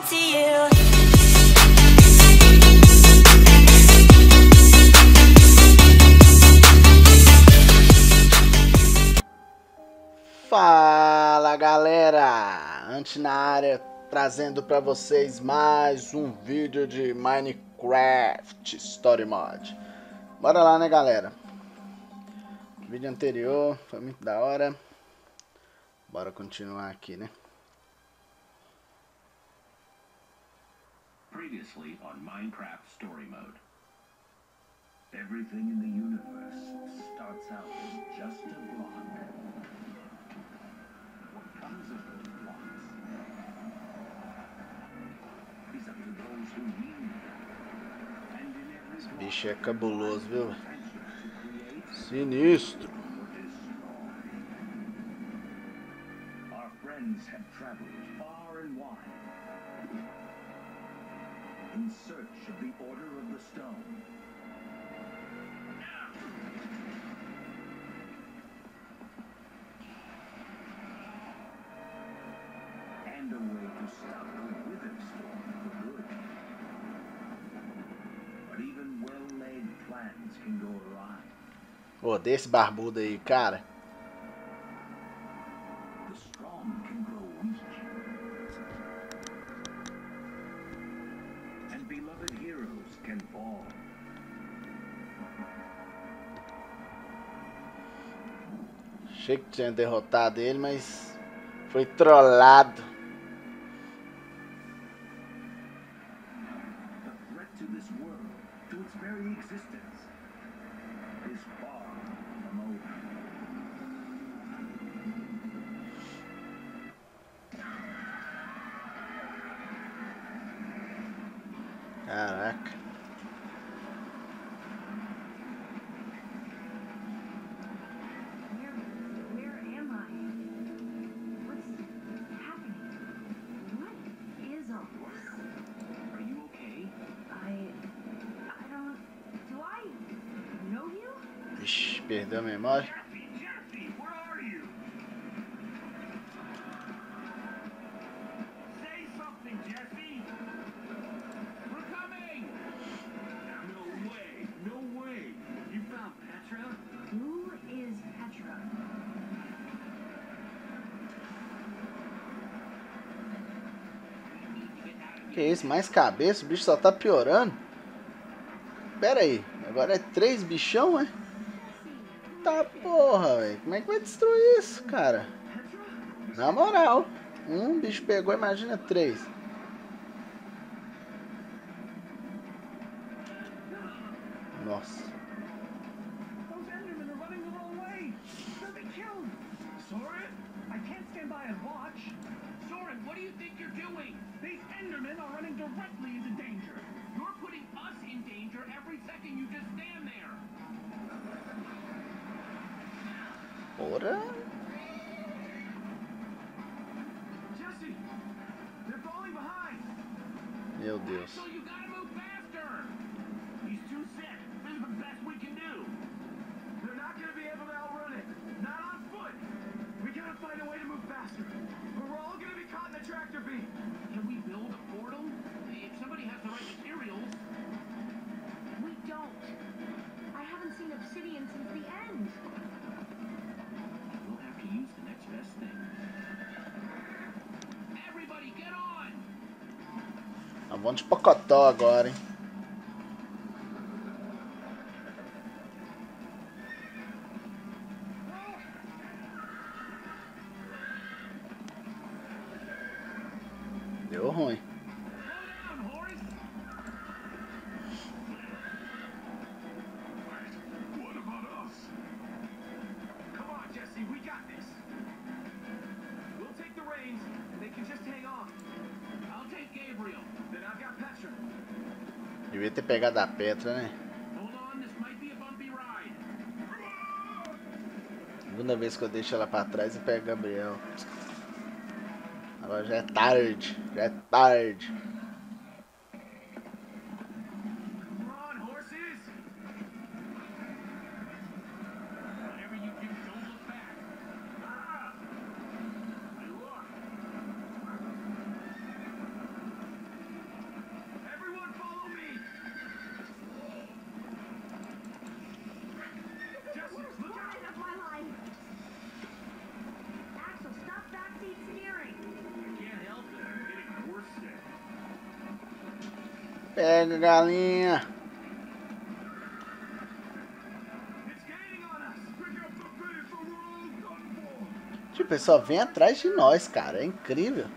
to you. Fala galera, Ant na área, trazendo para vocês mais um vídeo de Minecraft Story Mod. Bora lá, né galera? O vídeo anterior foi muito da hora. Bora continuar aqui, né? Previously on Minecraft Story Mode. Everything in the universe starts out as just a block. What comes of those blocks is up to those who wield them. And in every Esse block, bicho é cabuloso, viu? potential to create Sinistro. or destroy. Our friends have traveled far and wide in search of the Order of the Stone. And a way to stop the Witherstorm for good. But even well-laid plans can go awry. Odeio esse barbudo aí, cara. The strong can grow weak. And beloved heroes can fall. Achei que tinha derrotado ele, mas foi trollado. The threat to this world, to its very existence, is far from over. Caraca. Where am I? What's happening? What is all this? Are you okay? I don't. Do I know you? Ixi, perdeu a memória. Jesse, where are you? Say something, Jesse. We're coming. No way, no way. You found Petra? Who is Petra? Que isso, mais cabeça? O bicho só tá piorando. Pera aí, agora é 3 bichão, é? Tá porra, velho. Como é que vai destruir isso, cara? Na moral. Um bicho pegou, imagina 3. Nossa. Those Endermen are running the wrong way. They'll be killed. Soren, I can't stand by and watch. Soren, what do you think you're doing? These Endermen are running directly into danger. You're putting us in danger every second you just stand there. Ora. Jesse, they're falling behind. Meu Deus. So you gotta move faster. He's too sick. This is the best we can do. They're not gonna be able to outrun it. Not on foot. We gotta find a way to move faster. Or we're all gonna be caught in the tractor beam. Can we build a portal? If somebody has the right materials. We don't. I haven't seen obsidian since the end. We'll have to use the next best thing. Everybody, get on! Vamos de pocotó agora, hein? Deu ruim. Slow down, Horace! What about us? Come on, Jesse, we got this. We'll take the reins, and they can just hang on. I'll take Gabriel. Then I've got Petra. Devia ter pegado a Petra, né? Hold on, this might be a bumpy ride. Segunda vez que eu deixo ela pra trás e pego Gabriel. Agora já é tarde. Já é tarde. Come on, horses! Whatever you do, don't look back. Ah! I look. Pega, galinha. Tipo, ele só vem atrás de nós, cara. É incrível.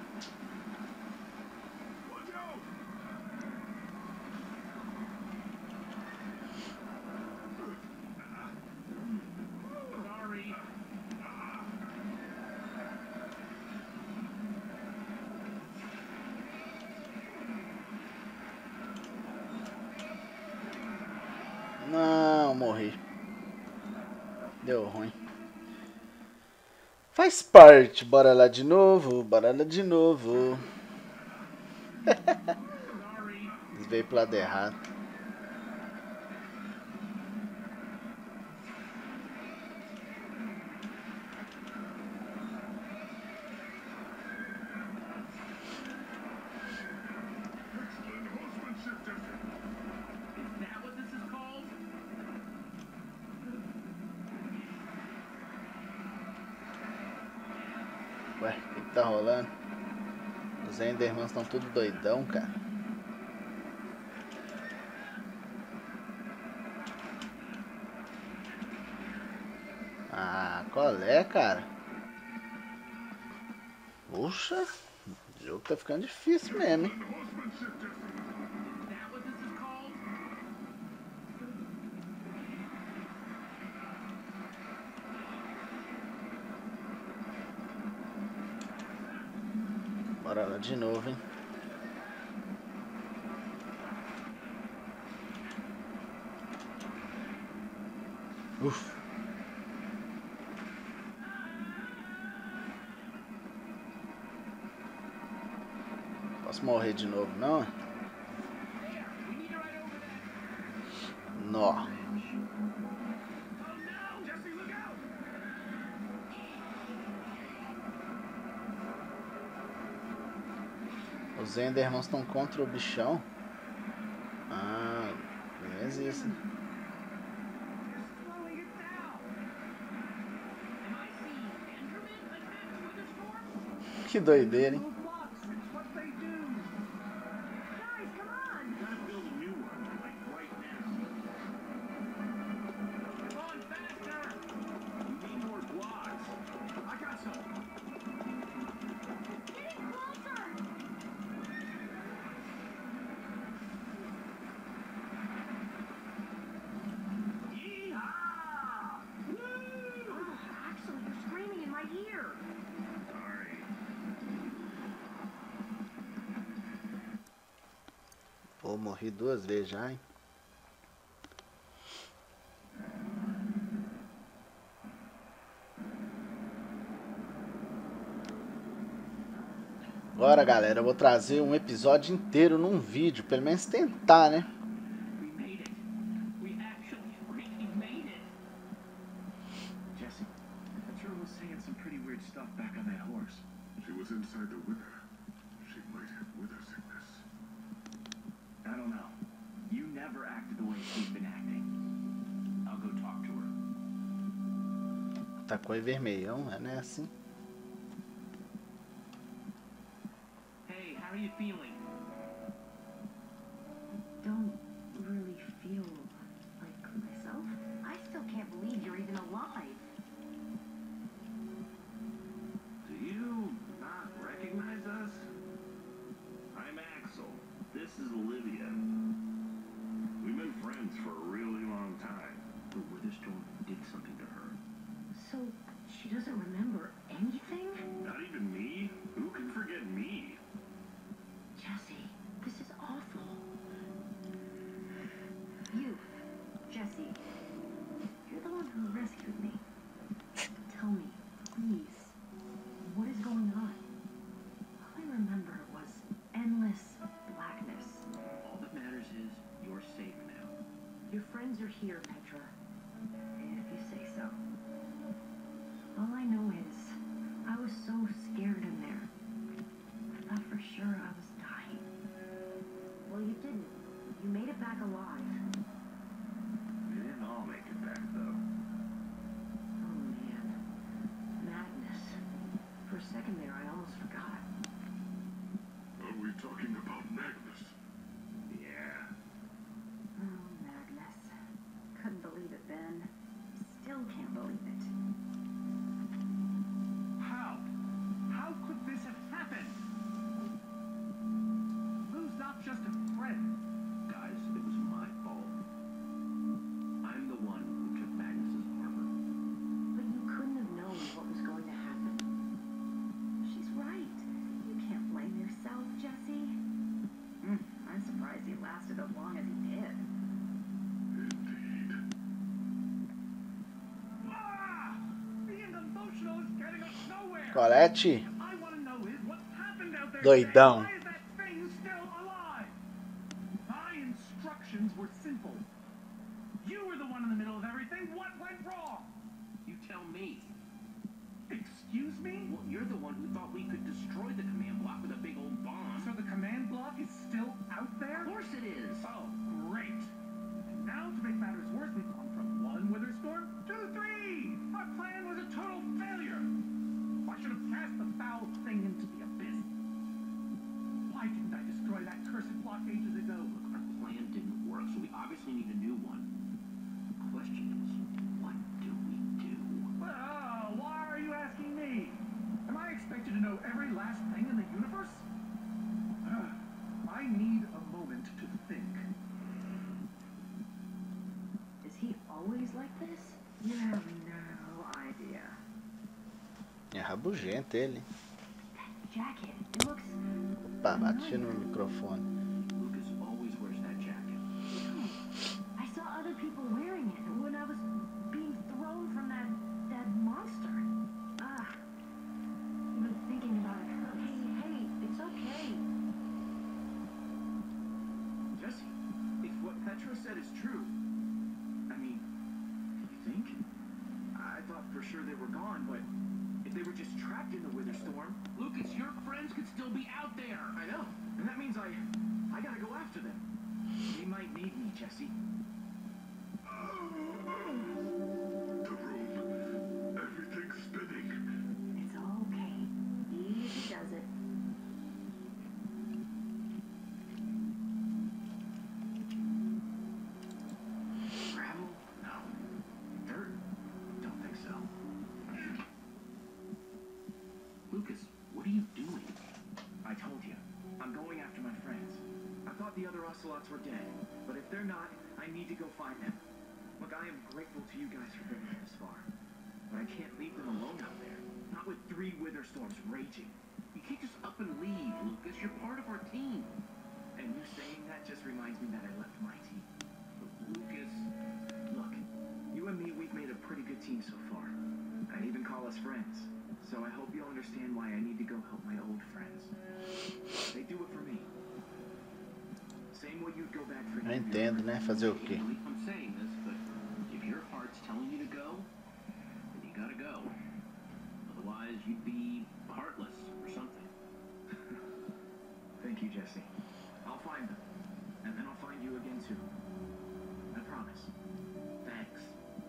Não, morri. Deu ruim. Faz parte. Bora lá de novo. Bora lá de novo. Veio pro lado errado. Ué, o que tá rolando? Os Endermans estão tudo doidão, cara. Ah, qual é, cara? Puxa, o jogo tá ficando difícil mesmo, hein? Bora lá de novo, hein? Uf. Posso morrer de novo, não? Nó. Os Endermans estão contra o bichão? Ah, beleza isso. Que doideira, hein? Pô, morri 2 vezes já, hein? Agora, galera, eu vou trazer um episódio inteiro num vídeo, pelo menos tentar, né? Jesse, Petra was saying some pretty weird stuff back on that horse. She was inside the wither. She might have wither sickness. I don't know. You never acted the way she's been acting. I'll go talk to her. Tacou em vermelhão, né? Assim. Hey, how are you feeling? Don't really feel like myself. I still can't believe you're even alive. Do you not recognize us? I'm Axel. This is Olivia. We've been friends for a really long time. The Witherstorm did something to her. So she doesn't remember anything? Not even me? Who can forget me? Jesse, this is awful. You, Jesse, you're the one who rescued me. Tell me, please, what is going on? All I remember was endless blackness. All that matters is you're safe now. Your friends are here, Petra. If you say so. All I know is, I was so scared in there. I thought for sure I was dying. Well, you didn't. You made it back alive. We didn't all make it back, though. Oh, man. Madness. For a second there, I almost forgot. Are we talking about Magnus? Colette, I want to know is what happened out there doidão. today. Why is that thing still alive? My instructions were simple. You were the one in the middle of everything. What went wrong? You tell me. Excuse me? Well, you're the one who thought we could destroy the command block with a big old bomb. So the command block is still out there? Of course it is. Oh, great. And now to make matters worse, we've gone from 1 wither storm to 3. Our plan was a total failure. I should have cast the foul thing into the abyss. Why didn't I destroy that cursed block ages ago? Look, our plan didn't work, so we obviously need a new one. The question is, what do we do? Well, why are you asking me? Am I expected to know every last thing in the universe? I need a moment to think. Is he always like this? You have no idea. É rabugento ele. That jacket, it looks... Opa, bati no microfone. Lucas always wears that jacket. I saw other people wearing it when I was being thrown from that monster. Even thinking about it hurts. Hey, it's okay. Jesse, if what Petra said is true, I mean, you think? I thought for sure they were gone, but if they were just trapped in the wither storm, Lucas, your friends could still be out there. I know, and that means I gotta go after them. They might need me, Jesse. The room. Everything's spinning. It's okay. Easy does it. Gravel? No. Dirt? Don't think so. Lucas, what are you doing? I told you, I'm going after my friends. I thought the other ocelots were dead, but if they're not, I need to go find them. Look, I am grateful to you guys for bringing me this far, but I can't leave them alone out there. Not with 3 wither storms raging. You can't just up and leave, Lucas. You're part of our team. And you saying that just reminds me that I left my team. Lucas, Look, you and me, we've made a pretty good team so far. I'd even call us friends. So I hope you'll understand why I need to go help my old friends. They do it for me. Same way you'd go back for Eu entendo, né? Fazer o I quê? can't believe I'm saying this, but if your heart's telling you to go, then you gotta go. Otherwise, you'd be heartless or something. Thank you, Jesse. I'll find them. And then I'll find you again too. I promise. Thanks.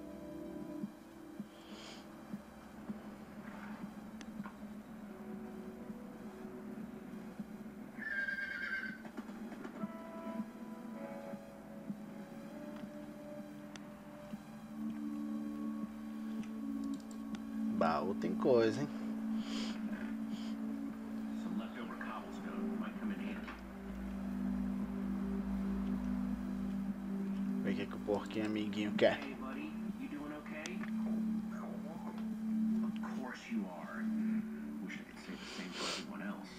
Baú tem coisa, hein? Some leftover cobblestone might come in handy. Ver o que o porquinho amiguinho quer. Hey, buddy, you doing okay? Of course you are. Wish I could say the same for everyone else.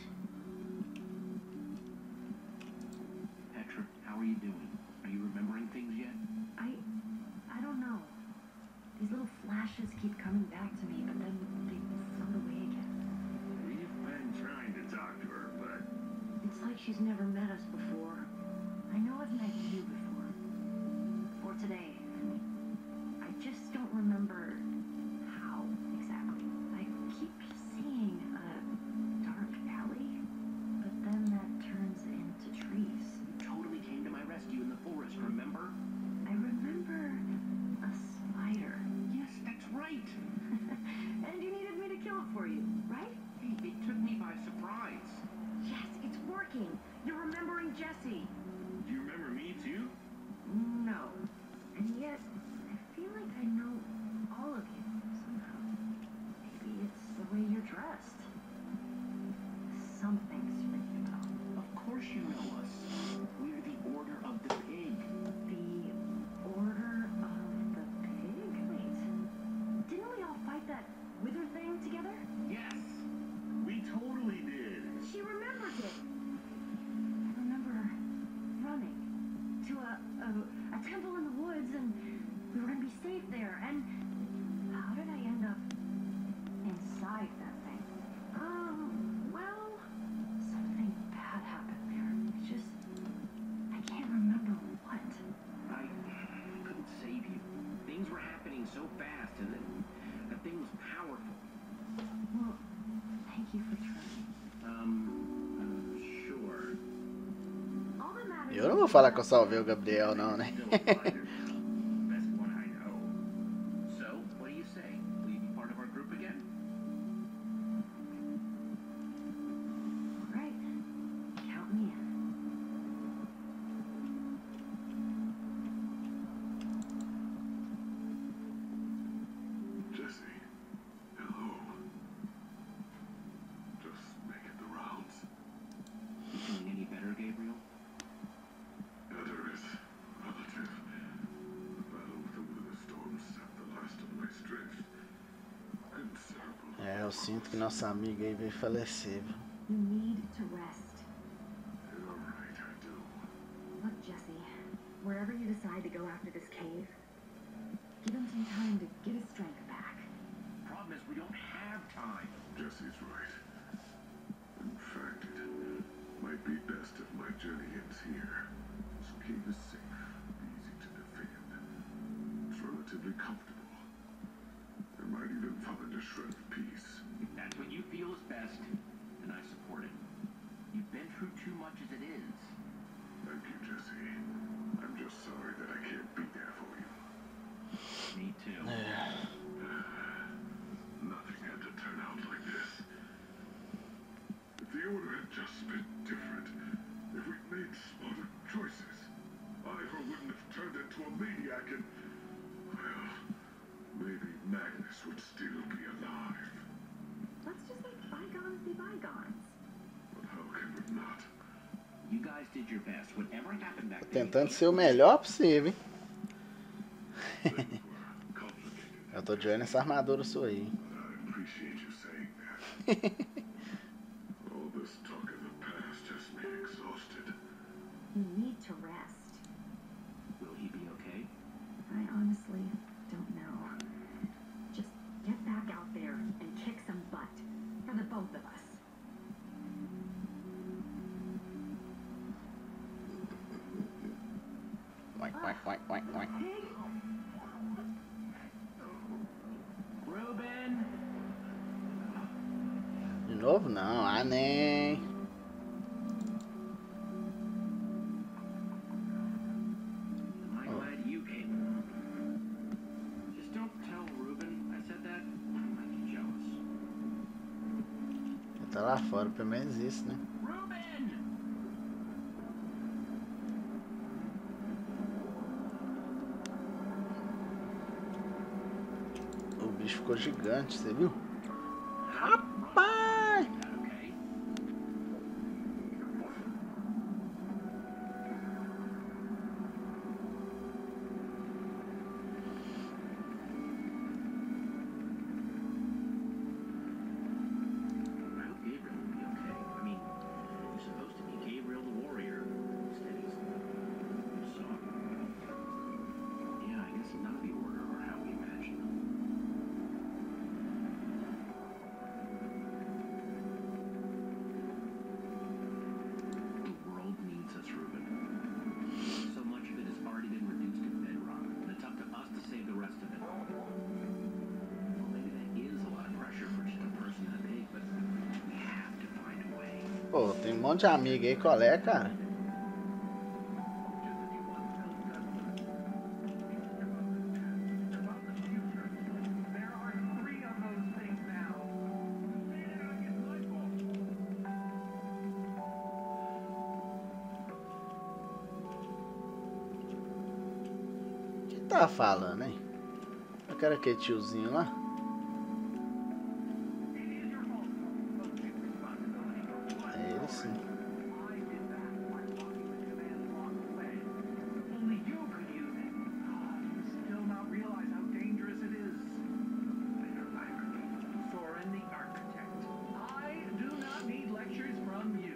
Petra, how are you doing? Are you remembering things yet? I don't know. These little flashes keep coming back to me, but then they float away again. We've been trying to talk to her, but It's like she's never met us before. I know I've met you before. Before today. I just don't remember how exactly. I keep seeing a dark alley, but then that turns into trees. You totally came to my rescue in the forest, remember? I remember a spider. Yes, that's right. And you needed me to kill it for you, right? Hey, it took me by surprise. Yes, it's working. You're remembering Jesse. do you remember me too? No. And yet, I feel like I know all of you somehow. Maybe it's the way you're dressed. Something's ringing a bell. Of course you know us. We're the Order of the Pig. The Order of the Pig? Wait. Didn't we all fight that wither thing together? Yes. We totally did. She remembers it. I remember running to a temple in the woods, and we were gonna be safe there. And how did I end up inside that thing? Eu não vou falar que eu salvei o Gabriel, não, né? Still a fighter. Best one I know. So, what do you say? Will you be part of our group again? All right. Count me in. Jesse, hello. Just making the rounds. You feeling any better, Gabriel? Better is relative. The battle with the Wither Storm sapped the last of my strength. Considerable. É, eu sinto que nossa amiga aí veio falecer. Viu? You need to rest. You're right, I do. Look, Jesse, wherever you decide to go after this cave, give him some time to get his strength back. Problem is, we don't have time. Jesse's right. In fact, it might be best if my journey ends here. This cave is safe, easy to defend. It's relatively comfortable. I might even find a shred of peace. If that's what you feel is best, then I support it. You've been through too much as it is. Thank you, Jesse. I'm just sorry that I can't be there for you. Me too. Nothing had to turn out like this. If the order had just been different, if we'd made smarter choices, Ivor wouldn't have turned into a maniac and, well, maybe Magnus would still be alive. Let's just let bygones be bygones. But how can we not? You guys did your best. Whatever happened back then. Tentando ser o melhor possível, hein? Things were complicated, Eu tô de olho nessa armadura sua aí. but I appreciate you saying that. All this talk of the past has me exhausted. You need to rest. Will he be okay? I honestly don't know. Just get back out there and kick some butt for the both of us. Oink, oink, oink, oink, oink. Ruben! De novo não, ah nem. I'm glad you came. Just don't tell Ruben I said that. I might be jealous. Ele tá lá fora, pelo menos isso, né? Ruben! O bicho ficou gigante, você viu? Rapaz! Okay. I hope Gabriel will be okay. I mean, he's supposed to be Gabriel the warrior. Instead he's so. Yeah, I guess none of the order are how we imagine them. The world needs us, Ruben. So much of it has already been reduced to bedrock, and it's up to us to save the rest of it. Well, maybe that is a lot of pressure for just a person that big, but we have to find a way. Pô, tem um monte de amigo aí, qual é, cara? About the future. There are 3 of those things now. It's my fault. O que tá falando, hein? Eu quero aquele tiozinho lá. It is your fault. Don't take responsibility. É ele sim. I did that by blocking the command block away. Only you could use it. You still not realize how dangerous it is. Soren the architect. I do not need lectures from you.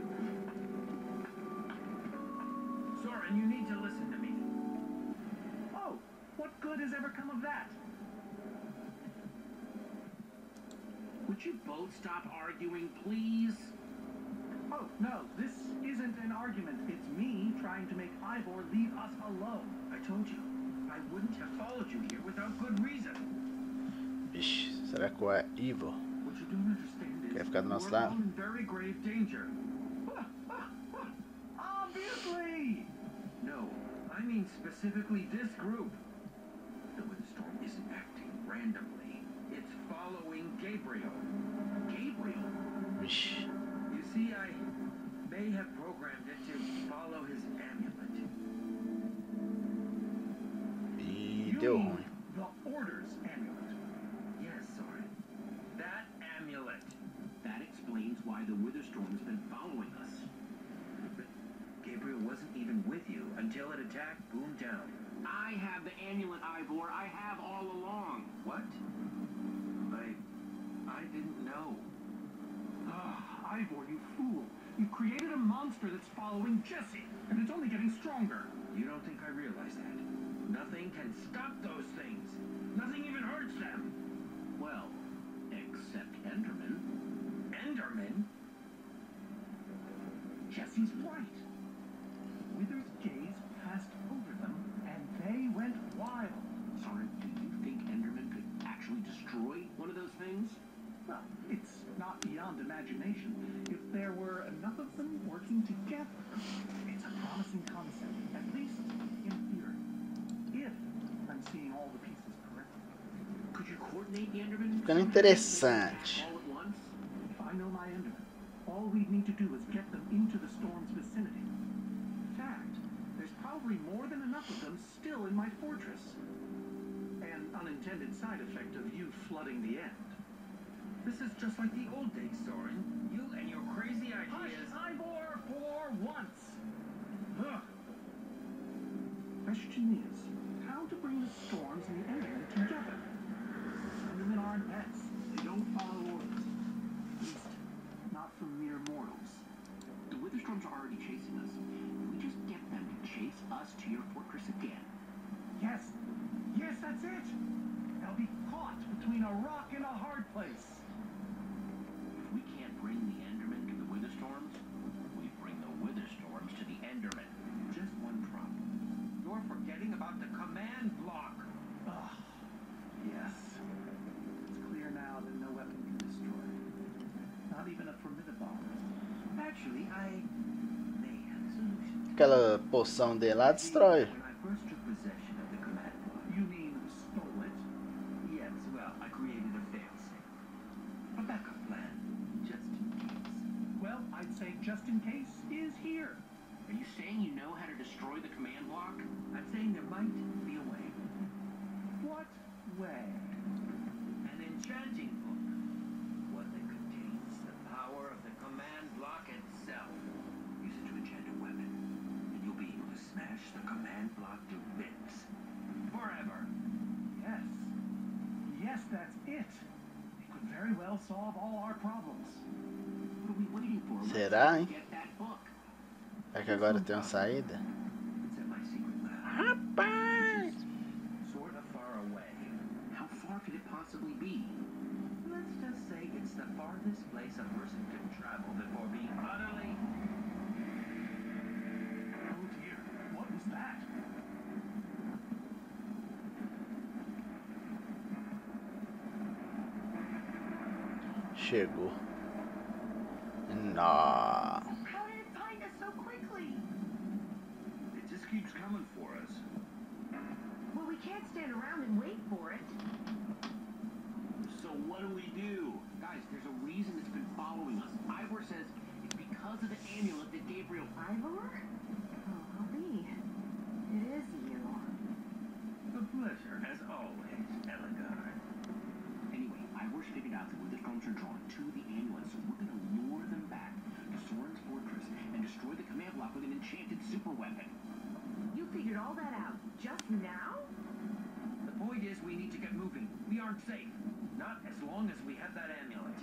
Soren, you need to listen to me. Oh, what good has ever come of that? Would you both stop arguing, please? Oh, no, this isn't an argument. It's me trying to make Ivor leave us alone. I told you, I wouldn't have followed you here without good reason. Vixe, será que é evil? What you don't understand is Quer ficar do nosso we're all lado? in very grave danger. Obviously! mean specifically this group. The Witherstorm isn't acting randomly. It's following Gabriel. Gabriel? Vixe. You see, I may have programmed it to follow his amulet. E deu ruim. The Order's amulet. Yes, Soren. That amulet. That explains why the Witherstorm's been following us. But Gabriel wasn't even with you until it attacked Boomtown. I have the amulet, Ivor. I have all along. What? I didn't know. Ah, Ivor, you fool. You created a monster that's following Jesse, and it's only getting stronger. You don't think I realize that? Nothing can stop those things. Nothing even hurts them. Well, except Enderman. Enderman? Jesse's right. Wither's gaze passed over them, and they went wild. Soren, do you think Enderman could actually destroy one of those things? Well, it's not beyond imagination. If there were enough of them working together, it's a promising concept, at least in theory. If I'm seeing all the pieces correctly. Could you coordinate the Enderman? Ficando interessante. All at once? If I know my Enderman, all we'd need to do is get them into the storm's vicinity. In fact, there's probably more than enough of them still in my fortress. An unintended side effect of you flooding the end. This is just like the old days, Soren. You and your crazy ideas. Hush, Ivor, for once. Ugh. Question is, how to bring the storms and the Endermen together? Endermen aren't pets. They don't follow orders. At least, not from mere mortals. The Witherstorms are already chasing us. If we just get them to chase us to your fortress again. Yes. Yes, that's it. They'll be caught between a rock and a hard place. If we can't bring the Endermen to the Witherstorms, we bring the Witherstorms to the Endermen. Just one problem. You're forgetting about the command block. Ugh. Yes. It's clear now that no weapon can destroy. Not even a formidable. Actually, I may have a solution. Aquela poção dele lá destrói. When I first took possession of the command block. You mean stole it? Yes, well, I created a failsafe. A backup plan, just in case. Well, I'd say just in case is here. Are you saying you know how to destroy the command block? I'm saying there might be a way. What way? An enchanting book. One that contains the power of the command block itself. Use it to enchant a weapon, and you'll be able to smash the command block to bits. Forever. Yes. Yes, that's it. It could very well solve all our problems. What are we waiting for? Será, hein? Get that book. É que agora tem uma saída? It's at my secret lab. Rapaz! Sort of far away. How far could it possibly be? Let's just say it's the farthest place a person can travel before being utterly... Oh dear, what was that? Chegou. Não. How did it find us so quickly? It just keeps coming for us. Well, we can't stand around and wait for it. So what do we do? Guys, there's a reason it's been following us. Ivor says it's because of the amulet that Gabriel... Ivor? Oh, I'll be. It is you. A pleasure, as always, Elgar. Anyway, Ivor's figured out that Witherstorms are drawn to the amulet, so we're gonna lure them back to Soren's fortress and destroy the command block with an enchanted super weapon. You figured all that out just now? The point is we need to get moving. We aren't safe. Not as long as we have that amulet.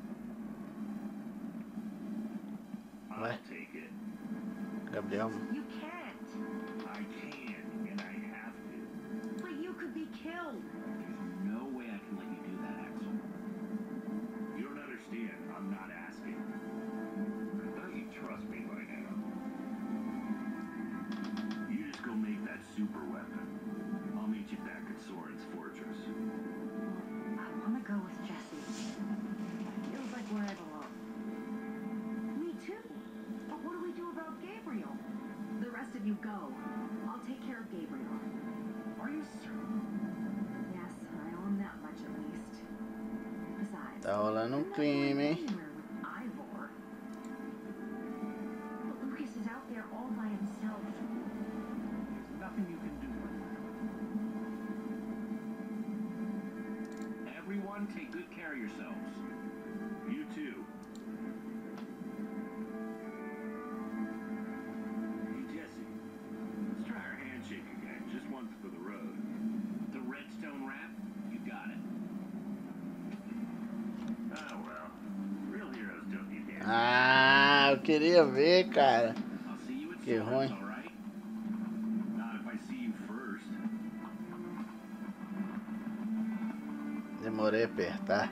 Ué? Take it. Gabriel. You can't. I can, and I have to. But you could be killed. There's no way I can let you do that, Axel. You don't understand. I'm not asking. I thought you trust me by now. You just go make that super weapon. I'll meet you back at Soren's fortress. I want to go with Jesse. Feels like where I belong. Me too. But what do we do about Gabriel? The rest rest of you go. I'll take care of Gabriel. Are you certain? Yes, I owe him that much at least. Besides, Tá rolando um I'm not crime, going hein? anywhere with Ivor. But Lucas is out there all by himself. There's nothing you can do. Everyone, take good care of yourselves. You too. Hey, Jesse. Let's try our handshake again. Just once for the road. The redstone wrap? You got it. Oh, well. Real heroes don't need hands. Ah, eu queria ver, cara. I'll see you at Que Swords, ruim. all right? Not if I see you first. Demorei a apertar.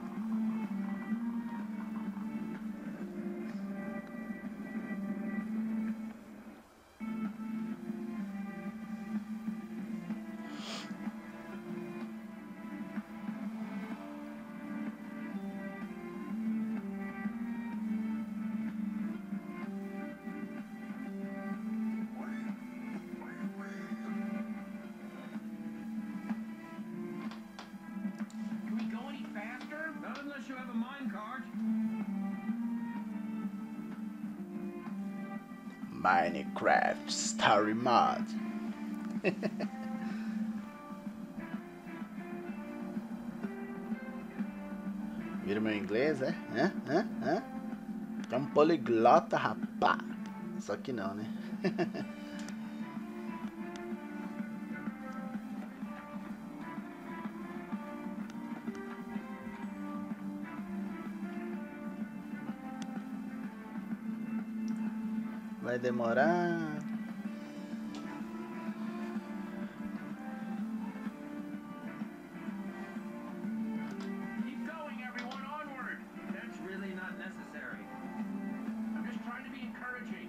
Can we go any faster? Not unless you have a minecart. Minecraft Story Mod. Vira meu inglês, é? Hã? É um poliglota, rapá. Só que não, né? Vai demorar. Keep going, everyone. Onward. That's really not necessary. I'm just trying to be encouraging.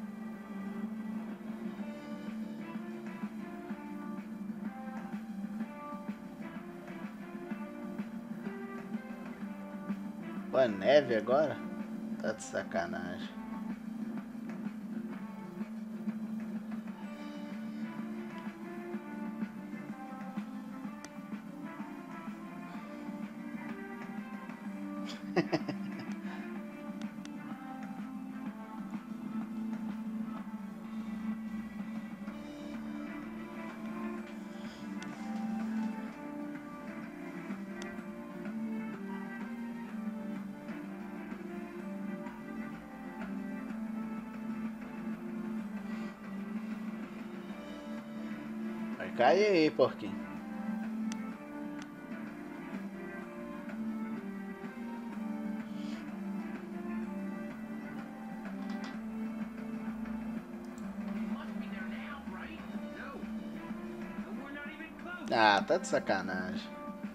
Pô, é neve agora? Tá de sacanagem. Vai cair aí, porquinho. You must be there now, right? No. We're not even close. Ah, tá de sacanagem.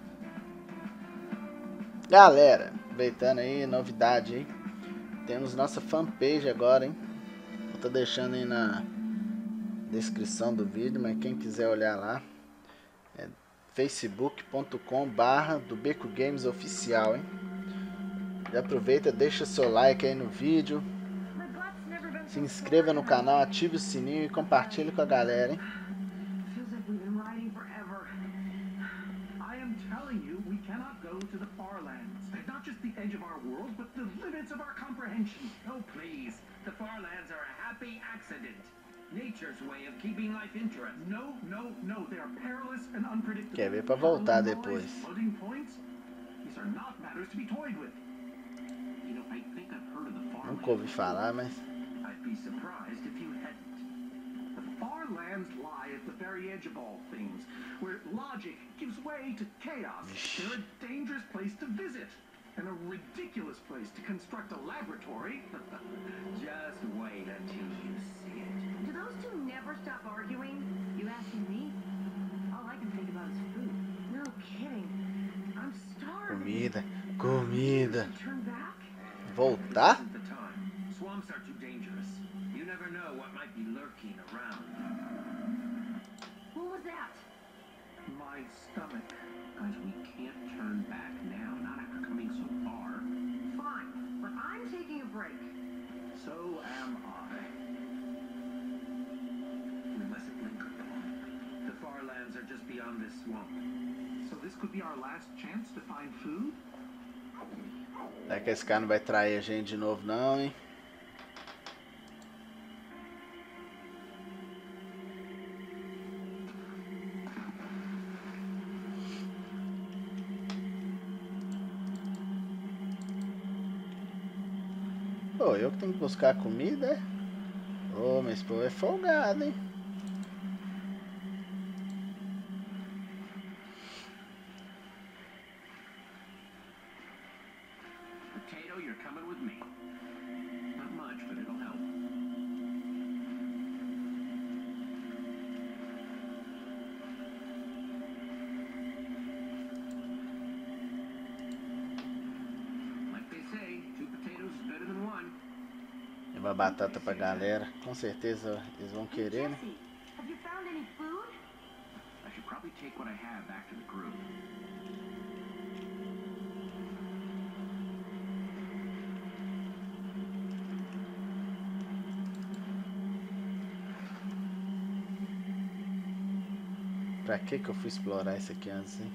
Galera, aproveitando aí, novidade aí. Temos nossa fanpage agora, hein? Eu tô deixando aí na descrição do vídeo, mas quem quiser olhar lá é facebook.com/do Beco Games Oficial, hein? Já aproveita, deixa seu like aí no vídeo, My butt's never been se so inscreva no sore. canal, ative o sininho e compartilhe com a galera, hein? Feels like we've been riding forever. I am telling you, we cannot go to the far lands. Not just the edge of our world, but the limits of our comprehension. Oh, please. The far lands are a happy accident. Nature's way of keeping life interesting. No, no, no. They are perilous and unpredictable. Quer ver pra voltar Hollow depois. noise, floating points. These are not matters to be toyed with. You know, I think I've heard of the far Nunca ouvi falar, mas I'd be surprised if you hadn't. The far lands lie at the very edge of all things, where logic gives way to chaos. They're a dangerous place to visit, and a ridiculous place to construct a laboratory. Just wait until you see it. Do those two never stop arguing? You asking me? All I can think about is food. No kidding. I'm starving. comida. Turn back? Voltar? This isn't the time. Swamps are too dangerous. You never know what might be lurking around. What was that? My stomach. Guys, we can't turn back now, not after coming so far. Fine, but I'm taking a break. So am I. around this swamp. So this could be our last chance to find food? É que esse cara não vai trair a gente de novo não, hein? Pô, eu que tenho que buscar comida, é? Ô, mas pô, é folgado, hein? Potato, you're coming with me. Not much, but it'll help. Like they say, 2 potatoes is better than 1. Levar batata pra galera. Com certeza eles vão querer, né? Jesse, have you found any food? I should probably take what I have back to the group. Pra que eu fui explorar isso aqui antes, hein?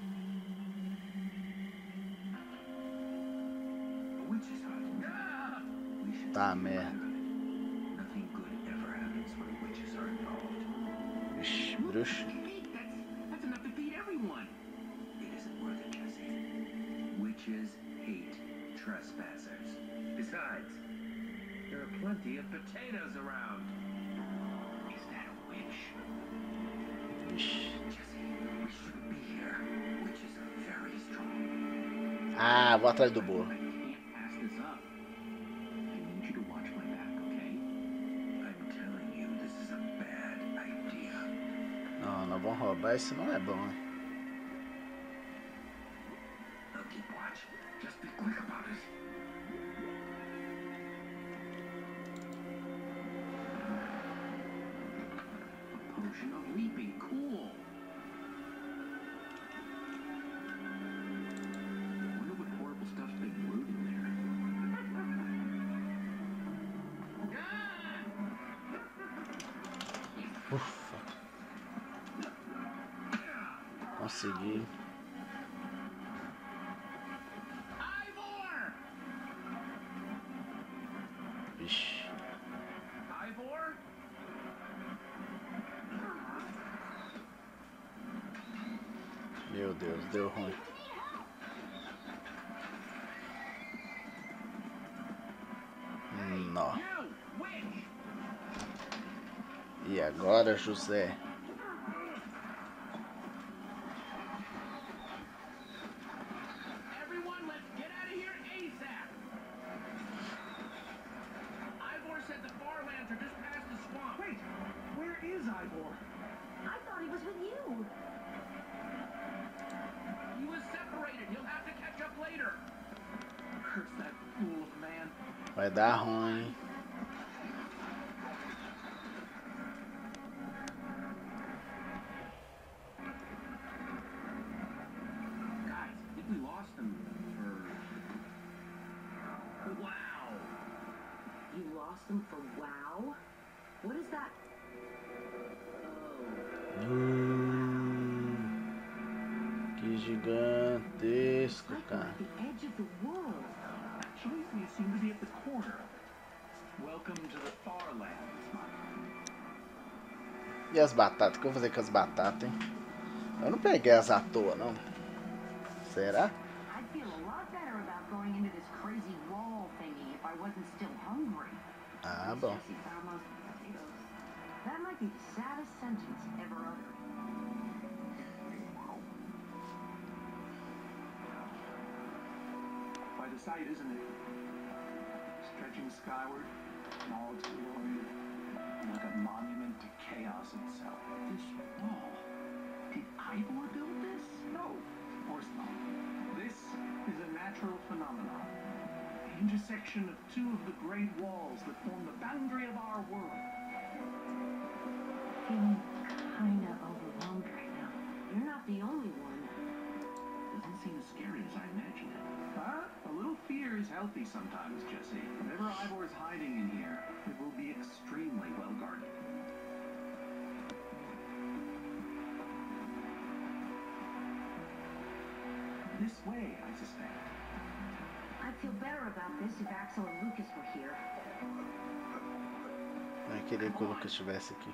Witch's hut. Ah! We should Tá, stay merda. clear of it. Nothing good ever happens when witches are involved. Vixe, bruxo. Hey, that's enough to feed everyone. It isn't worth it, Jesse. Witches hate trespassers. Besides, there are plenty of potatoes around. Is that a witch? Vixe. Jesse, we shouldn't be here. Witches are very strong. Ah, vou atrás do bolo. I can't pass this up. I need you to watch my back, okay? I'm telling you, this is a bad idea. Não, nós vamos roubar, isso não é bom, né? I'll keep watch. Just be quick about it. A potion of leaping, cool. Wonder what horrible stuff's been brewed in there. Ufa. Consegui. Ivor! Vixe. Ivor? Meu Deus, deu ruim. Nó. You, witch! E agora, José? Everyone, let's get out of here ASAP! Ivor said the Farlands are just past the swamp. Wait, where is Ivor? I thought he was with you. He was separated. He'll have to catch up later. Curse that fool of a man. Vai dar ruim. Guys, I think we lost him for... Wow! You lost them for WoW? What is that? Que gigantesco, Like we're cara. at the edge of the world. Actually, we seem to be at the corner. Welcome to the Farlands. E as batatas? O que eu vou fazer com as batatas, hein? Eu não peguei as à toa, não. Será? I'd feel a lot better about going into this crazy wall thingy if I wasn't still hungry. Ah, bom. Jesse found those potatoes. That might be the saddest sentence ever uttered. Quite a sight, isn't it? Stretching skyward in all its glory, like a monument to chaos itself. This wall. Did Ivor build this? No, of course not. This is a natural phenomenon. The intersection of two of the great walls that form the boundary of our world. Feeling kinda overwhelmed right now. You're not the only one. Doesn't seem as scary as I imagined it. But a little fear is healthy sometimes, Jesse. Whatever Ivor is hiding in here, it will be extremely well guarded. this way, I suspect. I'd feel better about this if Axel and Lucas were here. Eu queria que o Lucas estivesse aqui.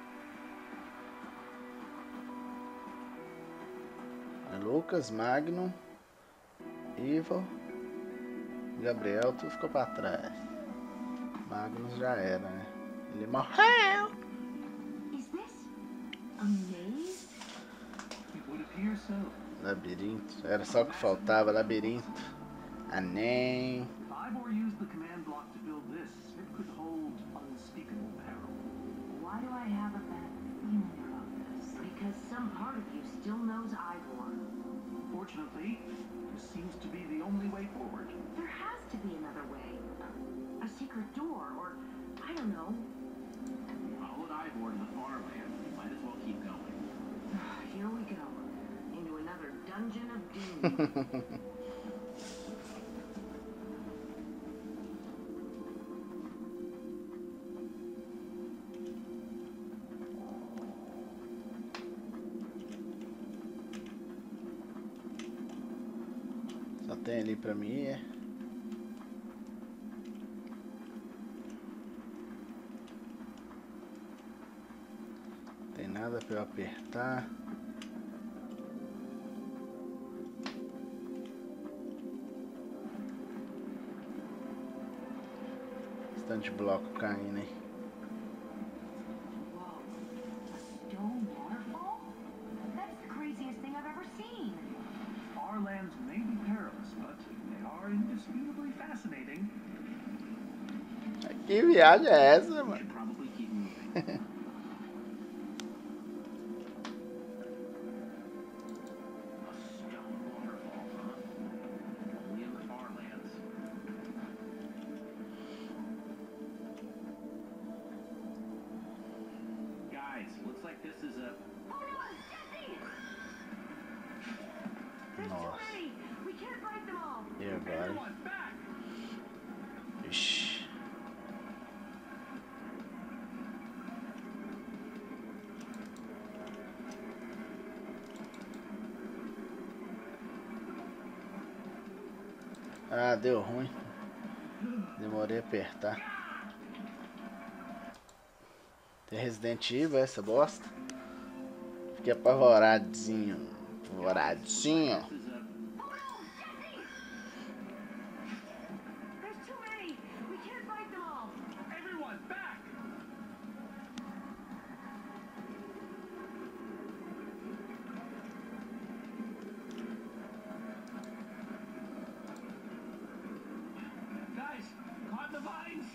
Lucas, Magnum, Ivo, Gabriel, tudo ficou pra trás. Magnus já era, né? Ele morreu! Is this a maze? It would appear so. Labirinto, era só o que faltava, labirinto. Anem. Ivor used the command block to build this. It could hold unspeakable peril. Why do I have a bad feeling about this? Because some part of you still knows Ivor. Fortunately, this seems to be the only way forward. There has to be another way. A secret door, or I don't know. Followed Ivor to the farmland. We might as well keep going. Here we go. Into another dungeon of doom. Só tem ali pra mim, é. Tem nada pra eu apertar. Bastante bloco caindo aí. Whoa. A stone waterfall? That's the craziest thing I've ever seen. Our lands may be perilous, but they are indisputably fascinating. Que viagem é essa, We mano? should probably keep moving. A stone waterfall, huh? Only in the farlands. Guys, looks like this is a... Hold on, Jesse! There's Nossa. too many. We can't fight them all. E agora? Everyone, back! Ixi. Ah, deu ruim. Demorei a apertar. Tem Resident Evil essa bosta? Fiquei apavoradinho. Apavoradinho. This is a... There's too many. We can't fight them all. Everyone, back! Guys, caught in the vines!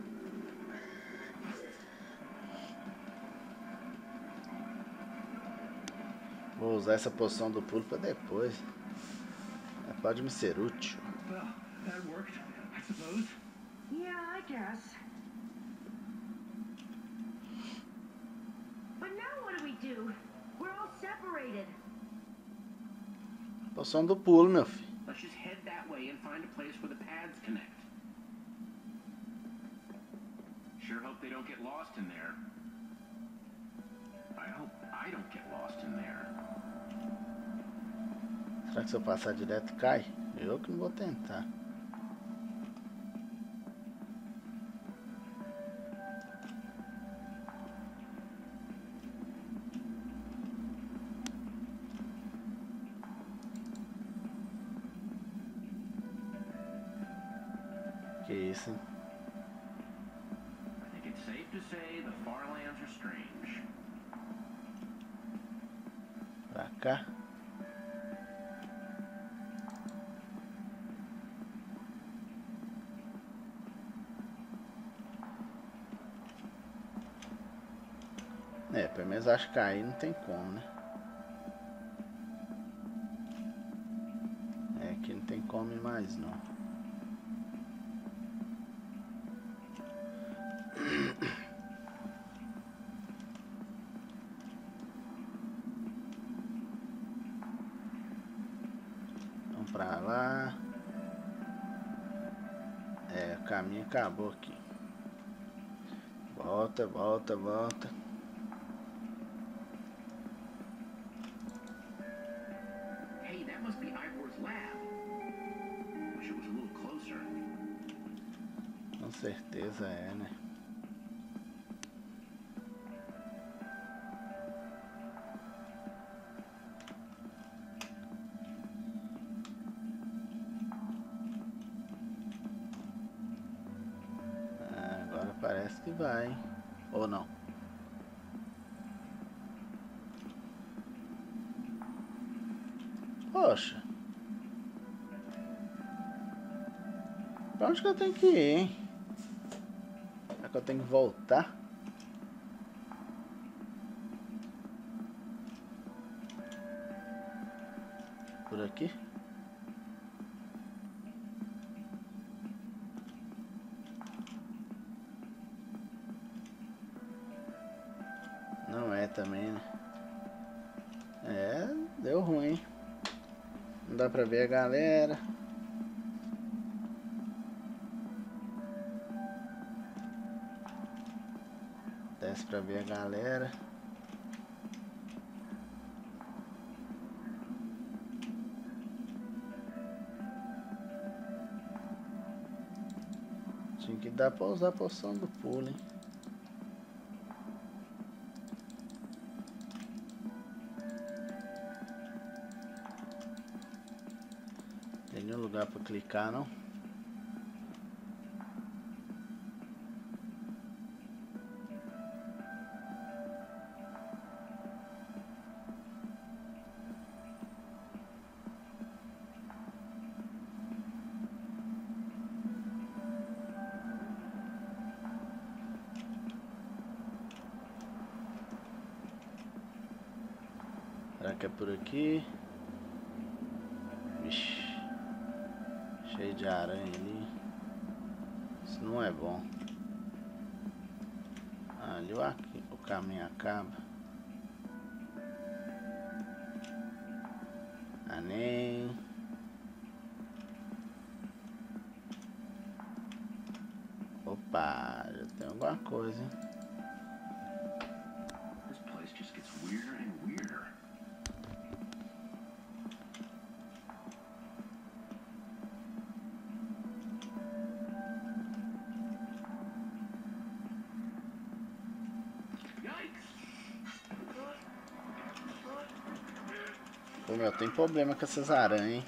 Vou usar essa poção do pulo pra depois. Pode me ser útil. Well, that worked, I suppose. Yeah, I guess. But now what do? We're all separated. Poção do pulo, meu filho. Let's just head that way and find a place where the paths connect. Sure hope they don't get lost in there. I hope I don't get lost in there. Será que se eu passar direto cai? Eu que não vou tentar. Que isso, hein? I think it's safe to say the farlands are strange. Pra cá. É, pelo menos acho que cair não tem como, né? É, aqui não tem como ir mais não. Vamos pra lá. É, o caminho acabou aqui. Volta, volta, volta. Hey, that must be Ivor's lab. certeza é, né? Agora parece que vai, hein? Ou não? Poxa. Pra onde que eu tenho que ir, hein? Será que eu tenho que voltar? Por aqui? Não é também, né? É, deu ruim. Não dá pra ver a galera. Desce pra ver a galera. Tinha que dar pra usar a poção do pulo, hein? Tem nenhum lugar pra clicar, não? Será que é por aqui? Vixe. Cheio de aranha ali. Isso não é bom. Ali o caminho acaba. Ah, nem. Opa, já tem alguma coisa, hein? This place just gets weirder and weirder. Pô, meu, tem problema com essas aranhas, hein?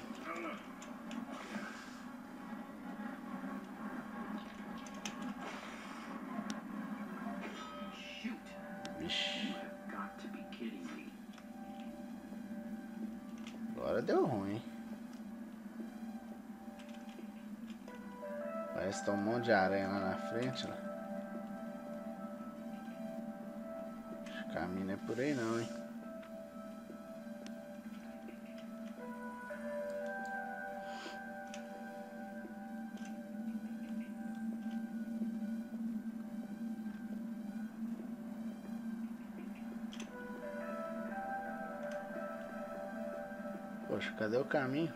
Shoot! Vixe, You have got to be kidding me. agora deu ruim, hein? Parece que tem um monte de aranha lá na frente, lá. O caminho não é por aí não, hein? Poxa, cadê o caminho?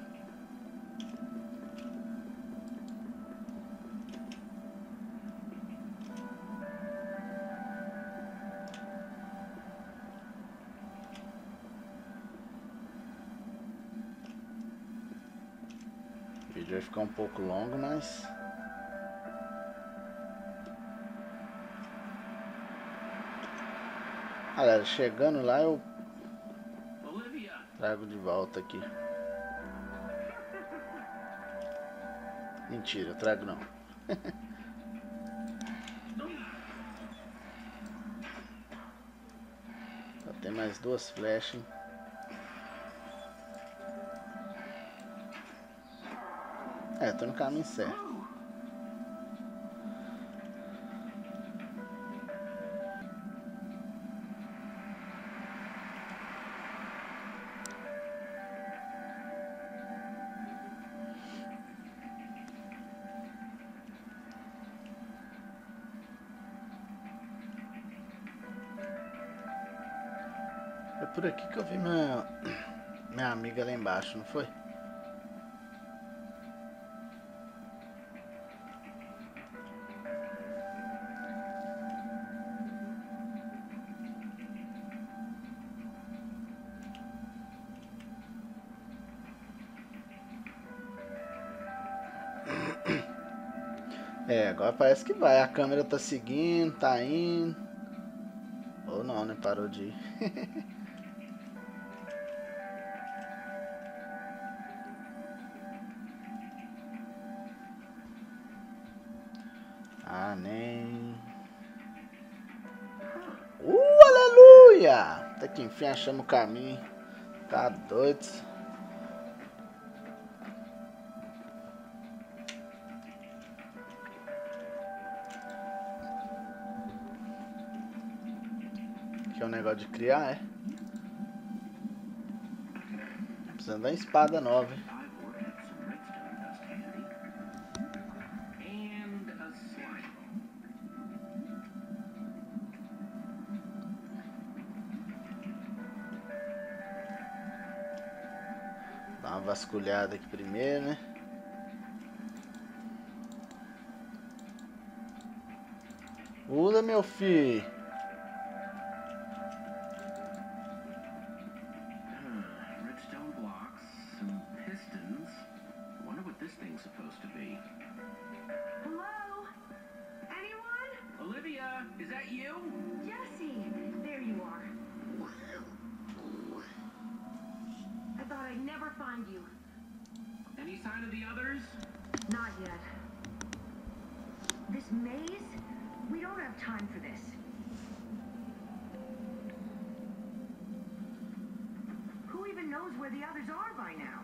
O vídeo vai ficar um pouco longo, mas... Galera, chegando lá eu Olivia! trago de volta aqui. Mentira, eu trago não. Só tem mais 2 flechas, hein? É, tô no caminho certo. É por aqui que eu vi minha amiga lá embaixo, não foi? É, agora parece que vai. A câmera tá seguindo, tá indo. Ou não, né? Parou de ir. Ah, nem. Aleluia! Até que enfim achamos o caminho. Tá doido. Que é um negócio de criar, é? Precisando da espada nova, hein? Ivor had some redstone dust handy. And a slime ball. Dá uma vasculhada aqui primeiro, né? Pula, meu filho. Redstone blocks, some pistons. I wonder what this thing's supposed to be. Hello? Anyone? Olivia, is that you? Jesse, there you are. I thought I'd never find you. Any sign of the others? Not yet. This maze? We don't have time for this. Who even knows where the others are by now?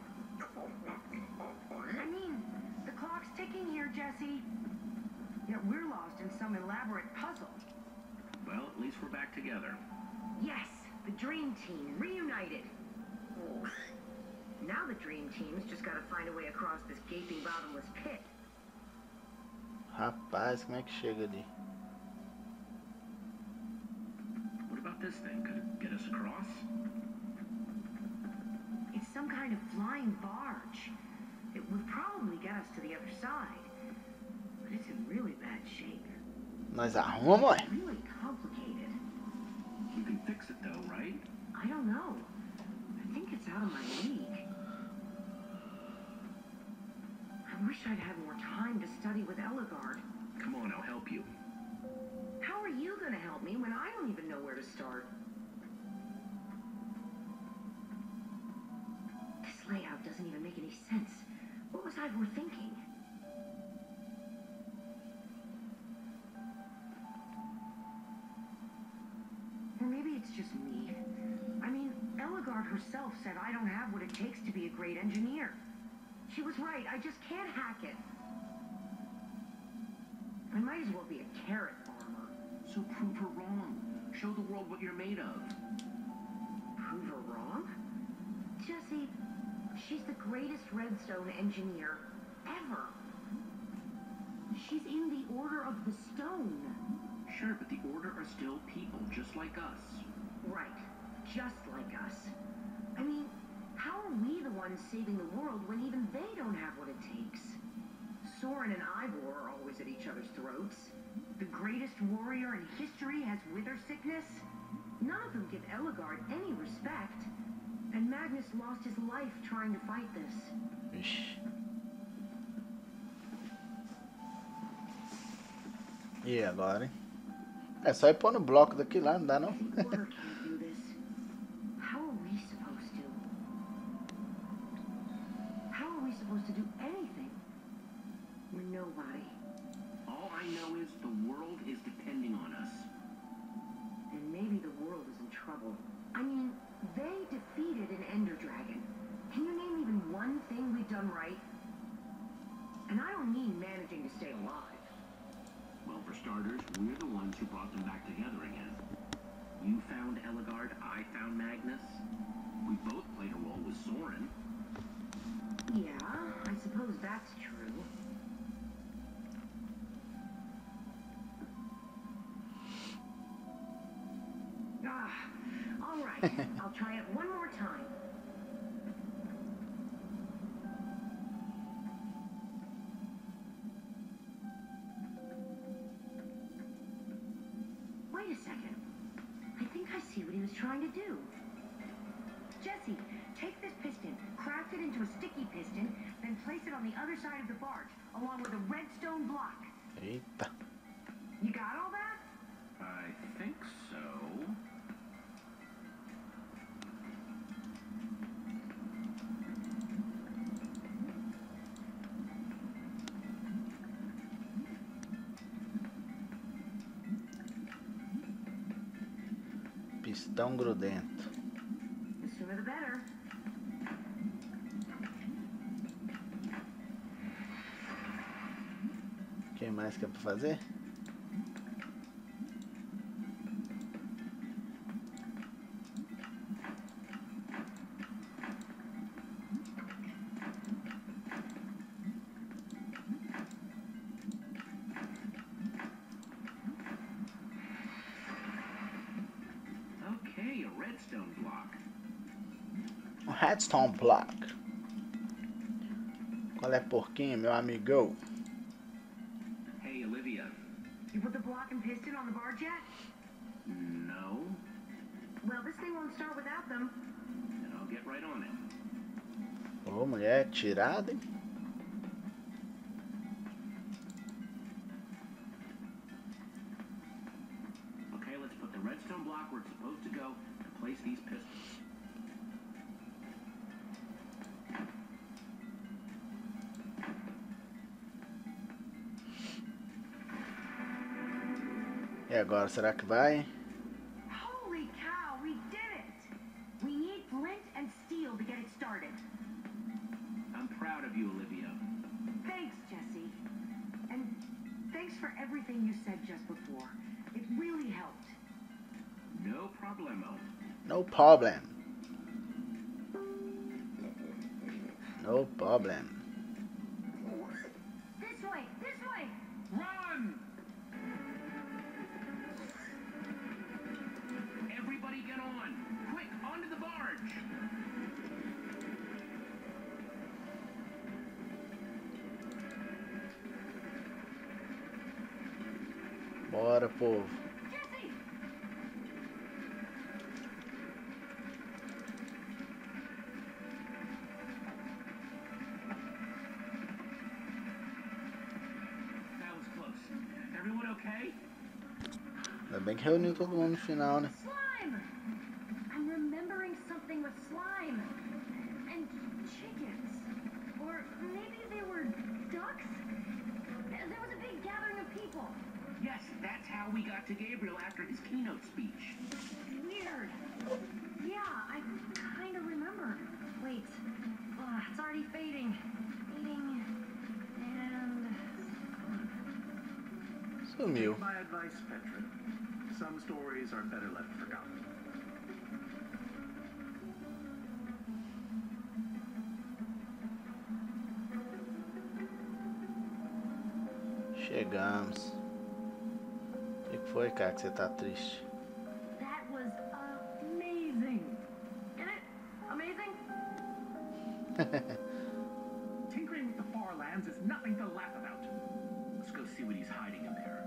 I mean, the clock's ticking here, Jesse. Yet we're lost in some elaborate puzzle. Well, at least we're back together. Yes, the Dream Team, reunited. Now the Dream Team's just gotta find a way across this gaping bottomless pit. Rapaz, como é que chega ali? What about this thing? Could it get us across? It's some kind of flying barge. It would probably get us to the other side. But it's in really bad shape. Nós arrumamos, ué. Really complicated. You can fix it though, right? I don't know. I think it's out of my league. I wish I'd had more time to study with Eligard. Come on, I'll help you. How are you gonna help me when I don't even know where to start? This layout doesn't even make any sense. What was Ivor thinking? Or maybe it's just me. I mean, Eligard herself said I don't have what it takes to be a great engineer. She was right, I just can't hack it. I might as well be a carrot farmer. So prove her wrong. Show the world what you're made of. Prove her wrong? Jesse, she's the greatest redstone engineer ever. She's in the Order of the Stone. Sure, but the Order are still people, just like us. Right, just like us. I mean, how are we the ones saving the world when even they don't have what it takes? Soren and Ivor are always at each other's throats. The greatest warrior in history has wither sickness. None of them give Eligard any respect. And Magnus lost his life trying to fight this. Ixi. E agora, hein? É só ir pôr no bloco daqui lá, não dá não? The Order can't do this. How are we supposed to? How are we supposed to do anything? We're nobody. All I know is the world is depending on us. And maybe the world is in trouble. I mean, they defeated an Ender Dragon. Can you name even one thing we've done right? And I don't mean managing to stay alive. Well, for starters, we're the ones who brought them back together again. You found Eligard, I found Magnus. We both played a role with Soren. Yeah, I suppose that's true. All right. I'll try it one more time. Wait a second. I think I see what he was trying to do. Jesse, take this piston, craft it into a sticky piston, then place it on the other side of the barge, along with a redstone block. Eita. You got all that? I think so. Pistão grudento. The sooner the better. O que mais que é pra fazer? Okay, a redstone block. Um redstone block. Qual é, porquinho, meu amigão? Hey, Olivia. You put the block and piston on the barge yet? No? Well, this thing won't start without them. Then I'll get right on it. Ô, mulher tirada, hein? Okay, let's put the redstone block where it's supposed to go and place these pistons. E agora, será que vai? Holy cow, we did it! We need flint and steel to get it started. I'm proud of you, Olivia. Thanks, Jesse. And thanks for everything you said just before. It really helped. No problemo. No problem. No problem. This way! This way! Run! Everybody get on! Quick, onto the barge! Bora, povo. Jesse! That was close. Everyone okay? Ainda bem que reuniu todo mundo no final, né? Slime! I'm remembering something with slime. And chickens. Or maybe they were ducks? There was a big gathering of people. Yes, that's how we got to Gabriel after his keynote speech. Weird. Yeah, I kind of remember. Wait. It's already fading. Fading. And... Sumiu. My advice, Petra. Some stories are better left forgotten. Chegamos. O que foi, cara, que você tá triste? That was amazing. Isn't it? Amazing? Tinkering with the far lands is nothing to laugh about. Let's go see what he's hiding in there.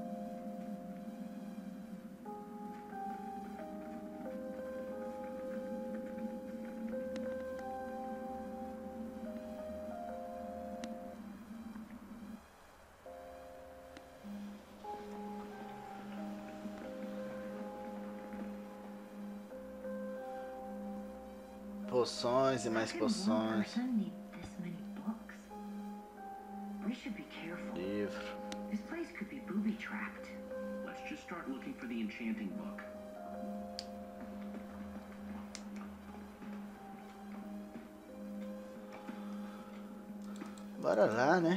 Poções e mais How could one poções. person need this many books? We should be careful. Livro. This place could be booby-trapped. Let's just start looking for the enchanting book. Bora lá, né?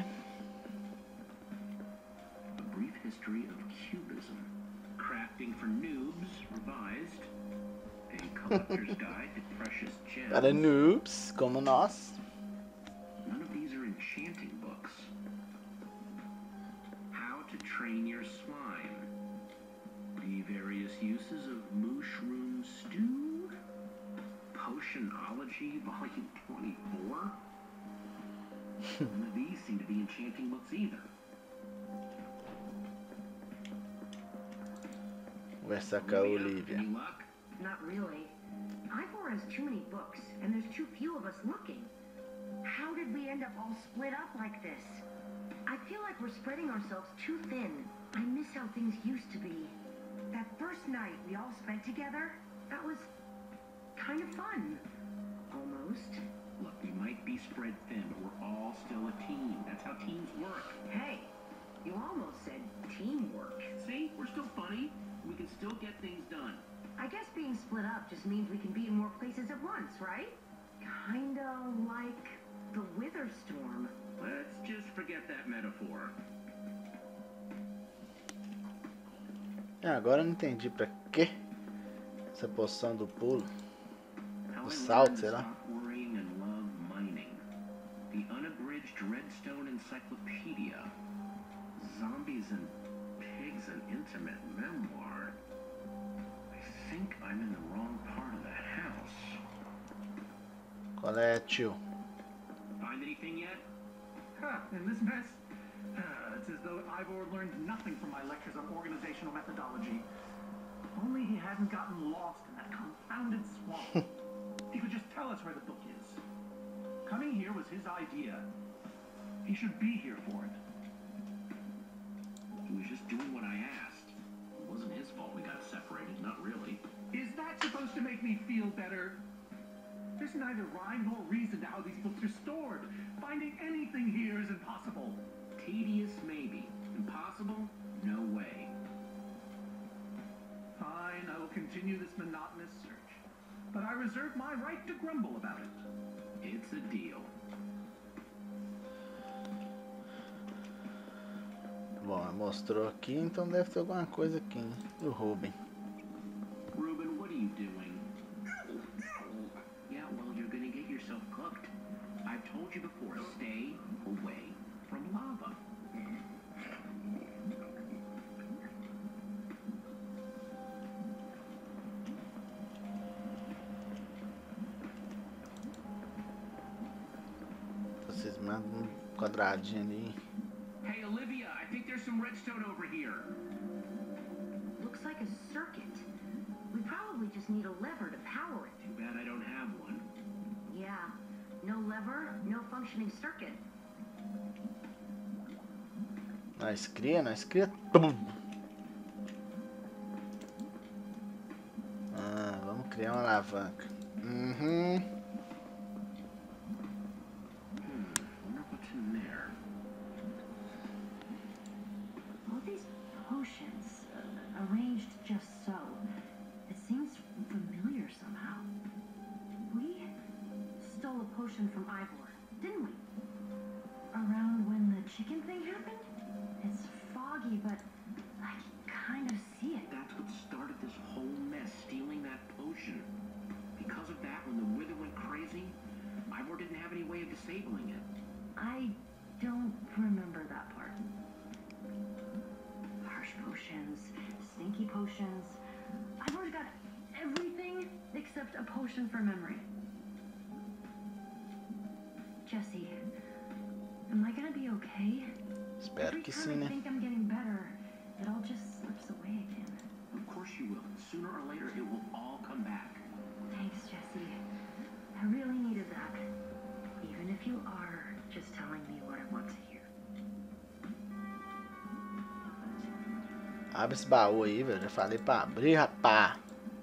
A Brief History of Cubism. Crafting for Noobs, revised. A Collector's Guide to Precious Gems. Para noobs, como nós. None of these are enchanting books. How to Train Your Slime. The Various Uses of Mushroom Stew. Potionology, Volume 24. None of these seem to be enchanting books either. Conversar com a Olivia. Any luck? Not really. Ivor has too many books, and there's too few of us looking. How did we end up all split up like this? I feel like we're spreading ourselves too thin. I miss how things used to be. That first night we all spent together, that was kind of fun. Almost. Look, we might be spread thin, but we're all still a team. That's how teams work. Hey, you almost said teamwork. See? We're still funny. We can still get things done. I guess being split up just means we can be in more places at once, right? Kinda like the Wither Storm. Let's just forget that metaphor. Agora eu não entendi pra que essa poção do pulo. How Do I salto, learned to será? stop worrying and love mining. The unabridged Redstone Encyclopedia. Zombies and pigs, an intimate memoir. I think I'm in the wrong part of the house. Qual é, tio? Find anything yet? Huh, in this mess? It's as though Ivor learned nothing from my lectures on organizational methodology. Only he hadn't gotten lost in that confounded swamp. He could just tell us where the book is. Coming here was his idea. He should be here for it. He was just doing what I asked. It wasn't his fault we got separated, not really. Is that supposed to make me feel better? There's neither rhyme nor reason to how these books are stored. Finding anything here is impossible. Tedious, maybe. Impossible? No way. Fine, I will continue this monotonous search. But I reserve my right to grumble about it. It's a deal. Bom, mostrou aqui, então deve ter alguma coisa aqui, hein? Do Ruben. Ruben, what are you doing? Yeah, well, you're gonna get yourself cooked. I've told you before, stay away from lava. Vocês mandam um quadradinho ali. Hey, Olivia, I think there's some redstone over here. Looks like a circuit. We probably just need a lever to power it. Too bad I don't have one. Yeah, no lever, no functioning circuit. Nós cria. Tum. Ah, vamos criar uma alavanca. Wonder what's in there. All these potions, arranged just so. It seems familiar somehow. We stole a potion from Ivor, didn't we? Around when the chicken thing happened? It's foggy, but I can kind of see it. That's what started this whole mess, stealing that potion. Because of that, when the Wither went crazy, Ivor didn't have any way of disabling it. I don't remember that part. Harsh potions, stinky potions. Ivor's got everything except a potion for memory. Jesse, am I gonna be okay? Espero Every que time sim, I né? think I'm getting better, it all just slips away again. Of course you will. Sooner or later, it will all come back. Thanks, Jesse. I really needed that. Even if you are just telling me what I want to hear. Abre esse baú aí, velho. Já falei pra abrir, rapá.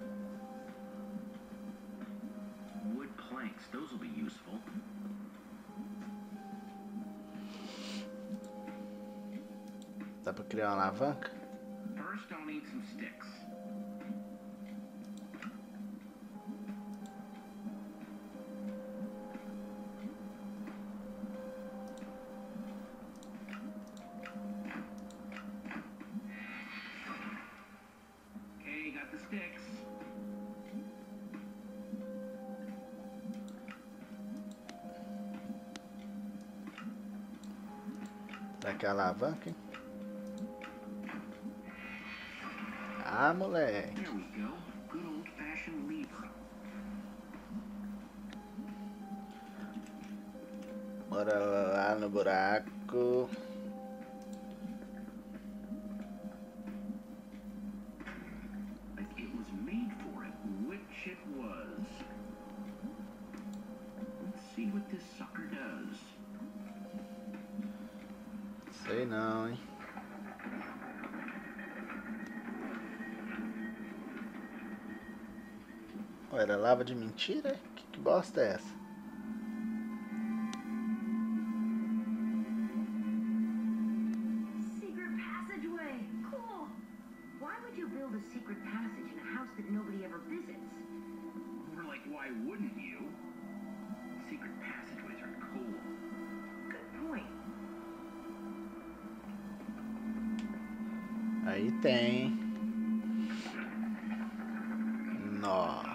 Wood planks, those will be useful. Dá pra criar uma alavanca? First, I'll need some sticks. Okay, got the sticks. Será que é a alavanca, hein? Ah, moleque. There we go. Good old-fashioned lever. Bora lá no buraco. Like it was made for it, which it was. Let's see what this sucker does. Sei não, hein. Ué, era lava de mentira? Que bosta é essa? Secret passageway. Cool. Why would you build a secret passage in a house that nobody ever visits? More like, why wouldn't you? Secret passageways are cool. Good point. Aí tem. Nó.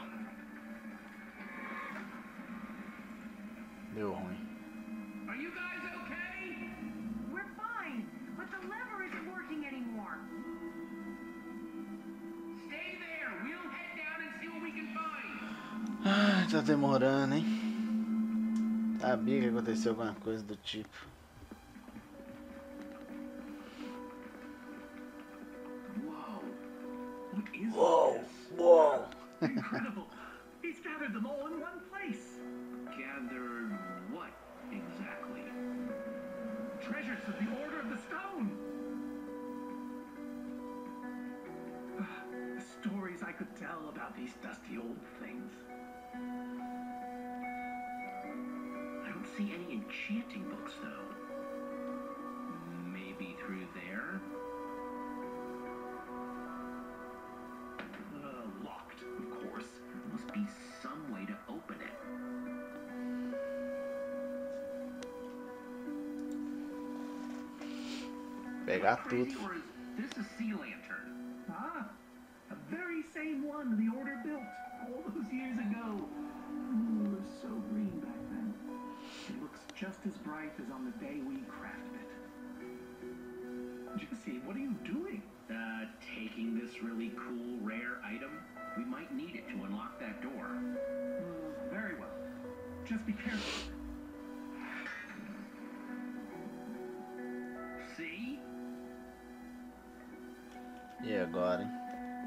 Deu ruim. Are you guys okay? We're fine, but the lever isn't working anymore. Stay there. We'll head down and see what we can find. Ai, tá demorando, hein? Sabia que aconteceu alguma coisa do tipo. Whoa. What is Whoa, this? whoa. Incredible. He's gathered them all in one place. Gathered what exactly? Treasures of the Order of the Stone. The stories I could tell about these dusty old things. I don't see any enchanting books, though. Maybe through there? Locked, of course. There must be some way to open it. Pegar Crazy, tudo. or is this a sea lantern? Ah, the very same one the Order built all those years ago. It was so green back then. It looks just as bright as on the day we crafted it. Jesse, what are you doing? Taking this really cool, rare item. We might need it to unlock that door. Very well. Just be careful. See? E agora, hein?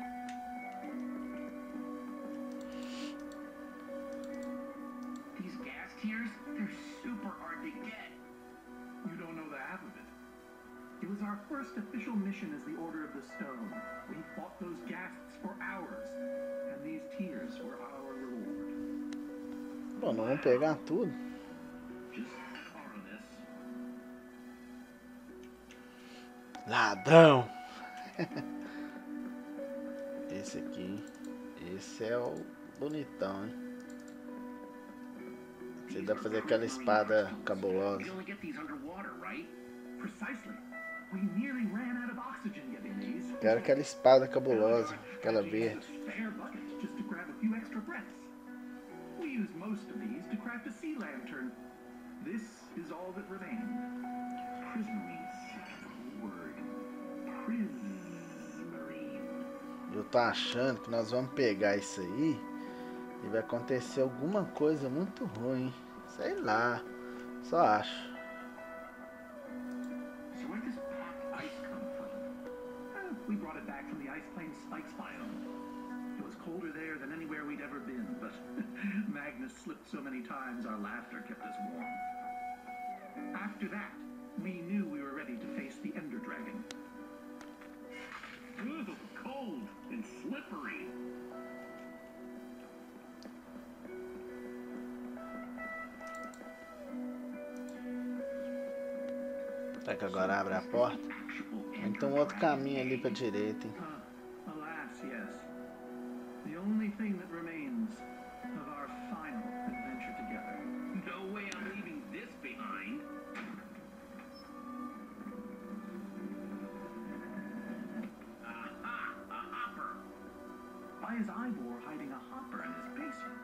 These gas tiers, they're super hard to get. You don't know the half of it. It was our first official mission as the Order of the Stone. We fought those ghasts for hours, and these tears were our reward. Bom, não vamos pegar tudo. Just borrow this. Ladrão! Esse aqui. Esse é o bonitão, hein? Você dá pra fazer aquela espada cabulosa. We only get these underwater, right? Precisely. We nearly ran out of oxygen getting these. Quero aquela espada cabulosa. Aquela verde. Spare bucket just to grab a few extra breaths. We use most of these to craft a sea lantern. This is all that remained. Prismarine. Word. Prismarine. Eu tô achando que nós vamos pegar isso aí e vai acontecer alguma coisa muito ruim. Sei lá. Só acho. So where does packed ice come from? We brought it back from the Ice Plains Spikes biome. It was colder there than anywhere we'd ever been, but Magnus slipped so many times our laughter kept us warm. After that, we knew we were ready to face the Ender Dragon. Ugh, cold and slippery. Será que agora abre a porta? Então outro caminho ali pra direita, hein? Alas, yes. The only thing that remains of our final adventure together. No way I'm leaving this behind. Aha! A hopper! Why is Ivor hiding a hopper in his basement?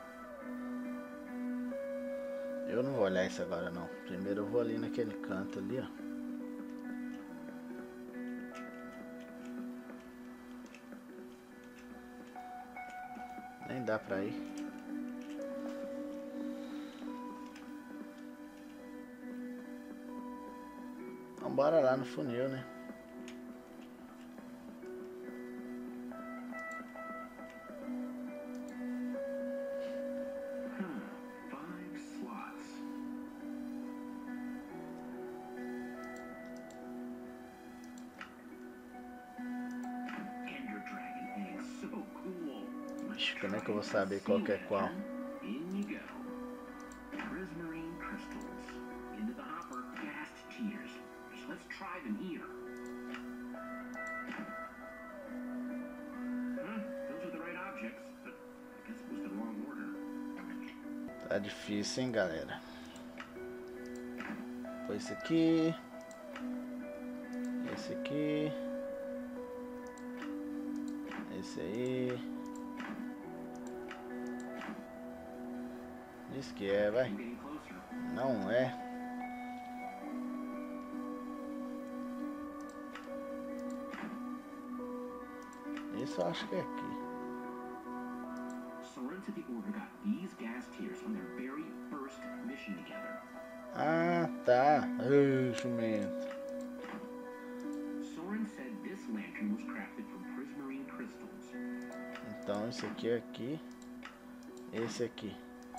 Eu não vou olhar isso agora não. Primeiro eu vou ali naquele canto ali, ó. Nem dá pra ir. Vambora lá no funil, né? Como é que eu vou saber qual que é qual? In you go. Prismarine crystals. Into the hopper, gassed tears. So let's try them here. Those are the right objects, but I guess it was the wrong order. Tá difícil, hein, galera? Foi esse aqui. Esse aqui. Esse aí. Diz que é, vai. I'm getting closer. Não é. Isso eu acho que é aqui. Soren said the order got these gas tears on their very first mission together. Ah, tá. Ai, jumento. Soren said this lantern was crafted from prismarine crystals. Então esse aqui é aqui. Esse aqui.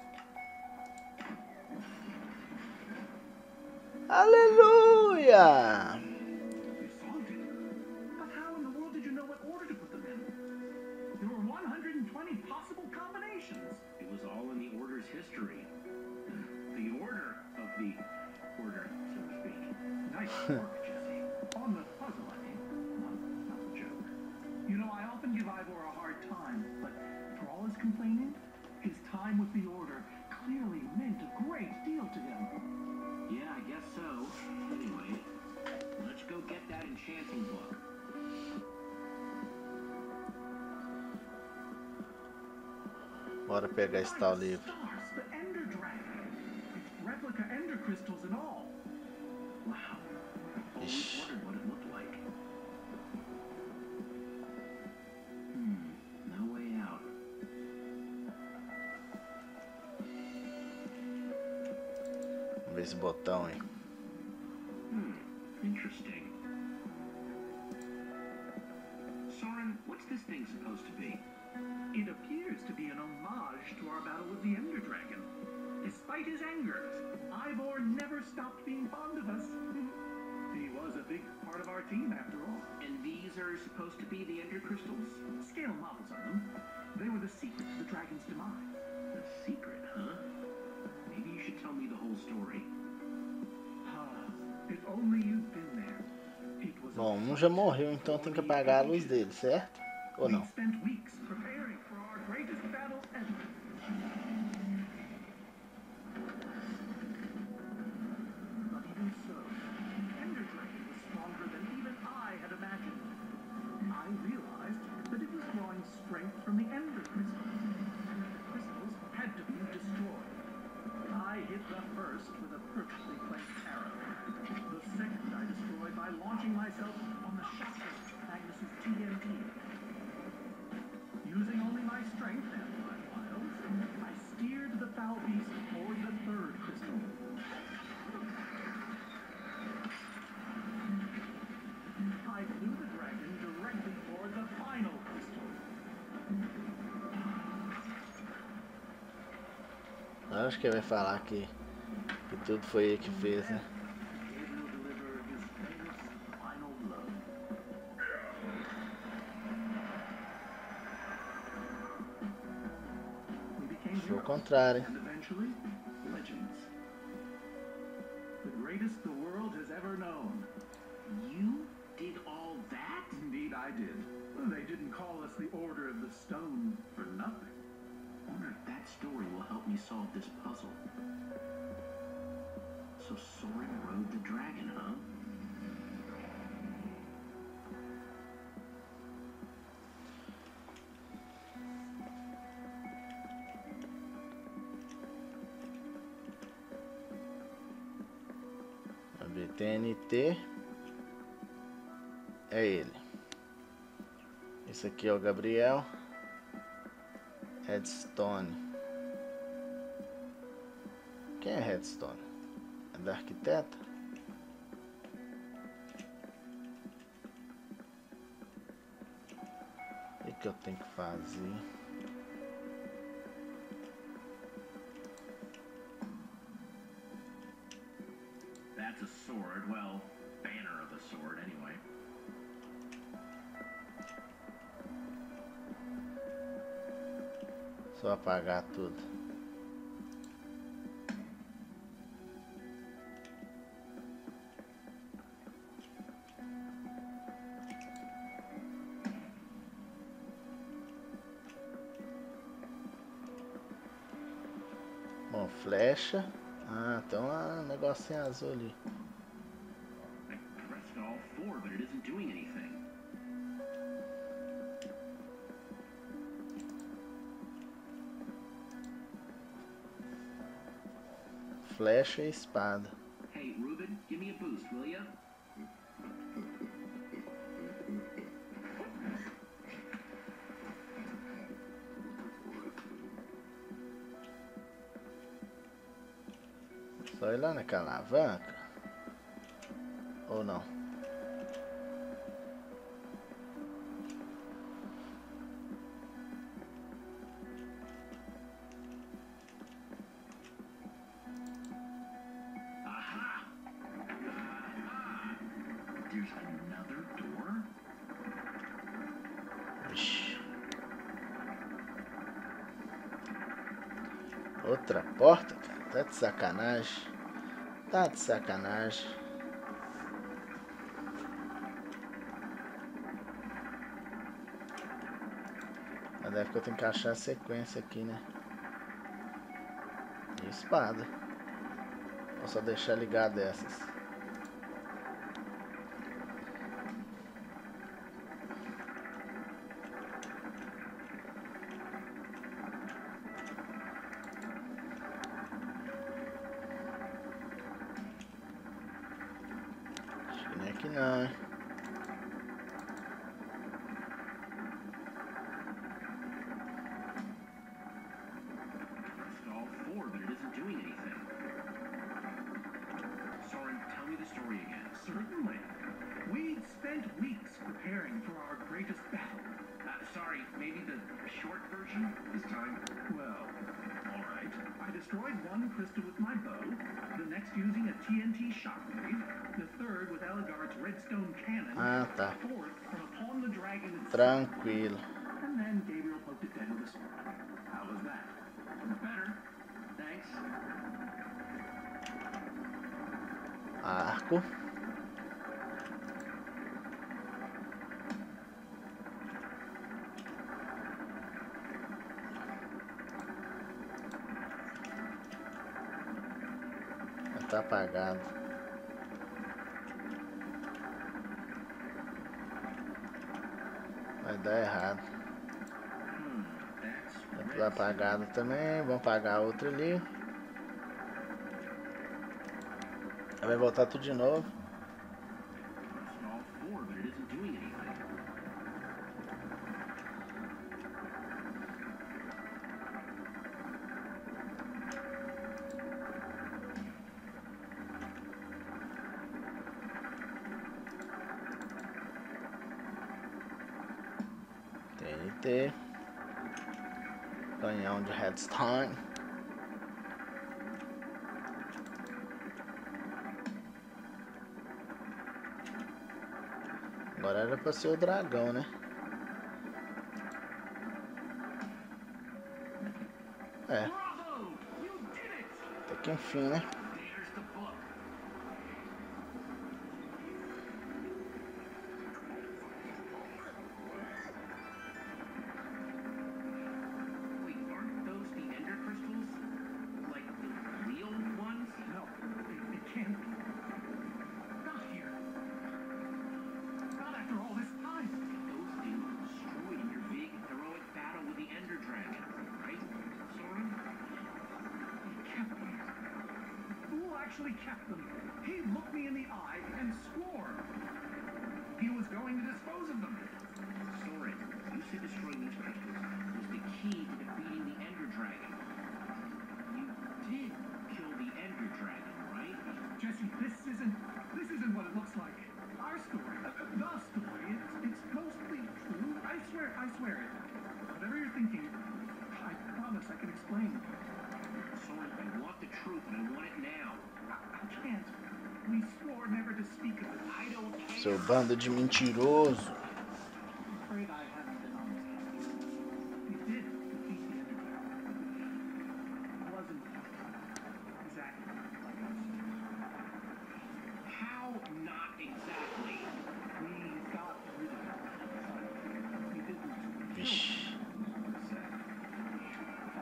Aleluia! You solved it. But how in the world did you know what order to put them in? There were 120 possible combinations. It was all in the order's history. The order of the order, so to speak. Nice work, Jesse. On the puzzle, I mean. Not the joke. You know, I often give Ivor a hard time, but for all his complaining, his time with the order clearly meant a great deal to him. Yeah, I guess so. Anyway, let's go get that enchanting book. Bora pegar esse tal livro. Stars, the Ender Dragon. It's replica Ender crystals and all. Wow. Always Ish. wondered what it looked like. No way out. Vamos ver esse botão aí. Interesting. Soren, what's this thing supposed to be? It appears to be an homage to our battle with the Ender Dragon. Despite his anger, Ivor never stopped being fond of us. He was a big part of our team, after all. And these are supposed to be the Ender crystals? Scale models of them. They were the secret to the dragon's demise. The secret, huh? Maybe you should tell me the whole story. If only you'd been there. It was Bom, um já morreu, então tem que apagar a luz dele, certo? Ou We não? spent weeks preparing for our greatest battle ever. But even so, Ender Dragon was stronger than even I had imagined. I realized that it was drawing strength from the Ender crystals, and that the crystals had to be destroyed. I hit the first with a perfectly placed arrow. The second I destroyed by launching myself on the shotgun of Magnus's TNT. Using only my strength and my wiles, I steered the foul beast toward the third crystal. I flew the dragon directly toward the final crystal. Acho que ele vai falar que tudo foi ele que fez, né? Gabriel delivered his famous final blow. We became Foi o heroes, contrário, hein? and eventually, legends. The greatest the world has ever known. You did all that? Indeed, I did. They didn't call us the Order of the Stone for nothing. I wonder if that story will help me solve this puzzle. So Soren rode the dragon, huh? Vamos ver, TNT. É ele. Esse aqui é o Gabriel. Headstone. Quem é Headstone? É da arquiteta? O que eu tenho que fazer? That's a sword. Well, banner of a sword, anyway. Só apagar tudo. Bom, flecha. Ah, tem um negocinho azul ali. I pressed all four, but it isn't doing anything. Flecha e espada. Hey, Ruben, give me a boost, will ya? Só ir lá naquela alavanca? Ou não? Aha! Aha! There's another door? Ixi. Outra porta, cara. Tá de sacanagem. Tá de sacanagem. Mas deve que eu tenho que achar a sequência aqui, né? E espada. Vou só deixar ligado essas. Acho que nem aqui não, hein? Pressed all four, but it isn't doing anything. Soren, tell me the story again. Certainly. We'd spent weeks preparing for our greatest battle. Sorry, maybe the short version this time? Well, all right. I destroyed one crystal with my bow, the next using a TNT shockwave, the third with Ellegaard's redstone cannon, Ah, tá. the fourth from upon the dragon itself, Tranquilo. and then Gabriel poked it dead with a sword. How was that? Better. Thanks. Arco. Tá apagado. Vai dar errado. That's Tá apagado também. Vamos apagar outro ali. Aí vai voltar tudo de novo. pressed all four, but it isn't doing anything. TNT. Canhão de redstone. Agora era pra ser o dragão, né? É, Bravo! You did it! até que enfim, né? There's the book. Wait, aren't those the ender crystals? Like the real ones? No, it can't be. Not here. Not after all this time. Those things were destroyed in your big heroic battle with the ender dragon, right, Soren? He kept them. The fool actually kept them. He looked me in the eye and swore he was going to dispose of them. Soren, you said destroying these crystals was the key to defeating the ender dragon. You did kill the ender dragon, right? Jesse, this isn't what it looks like. Our story, the story, it's mostly true. I swear it. Whatever you're thinking, I promise I can explain. Soren, I want the truth and I want it now. I can't. We swore never to speak of it. I don't care. Seu bando de mentiroso. I'm afraid I haven't been honest. We did defeat the enemy.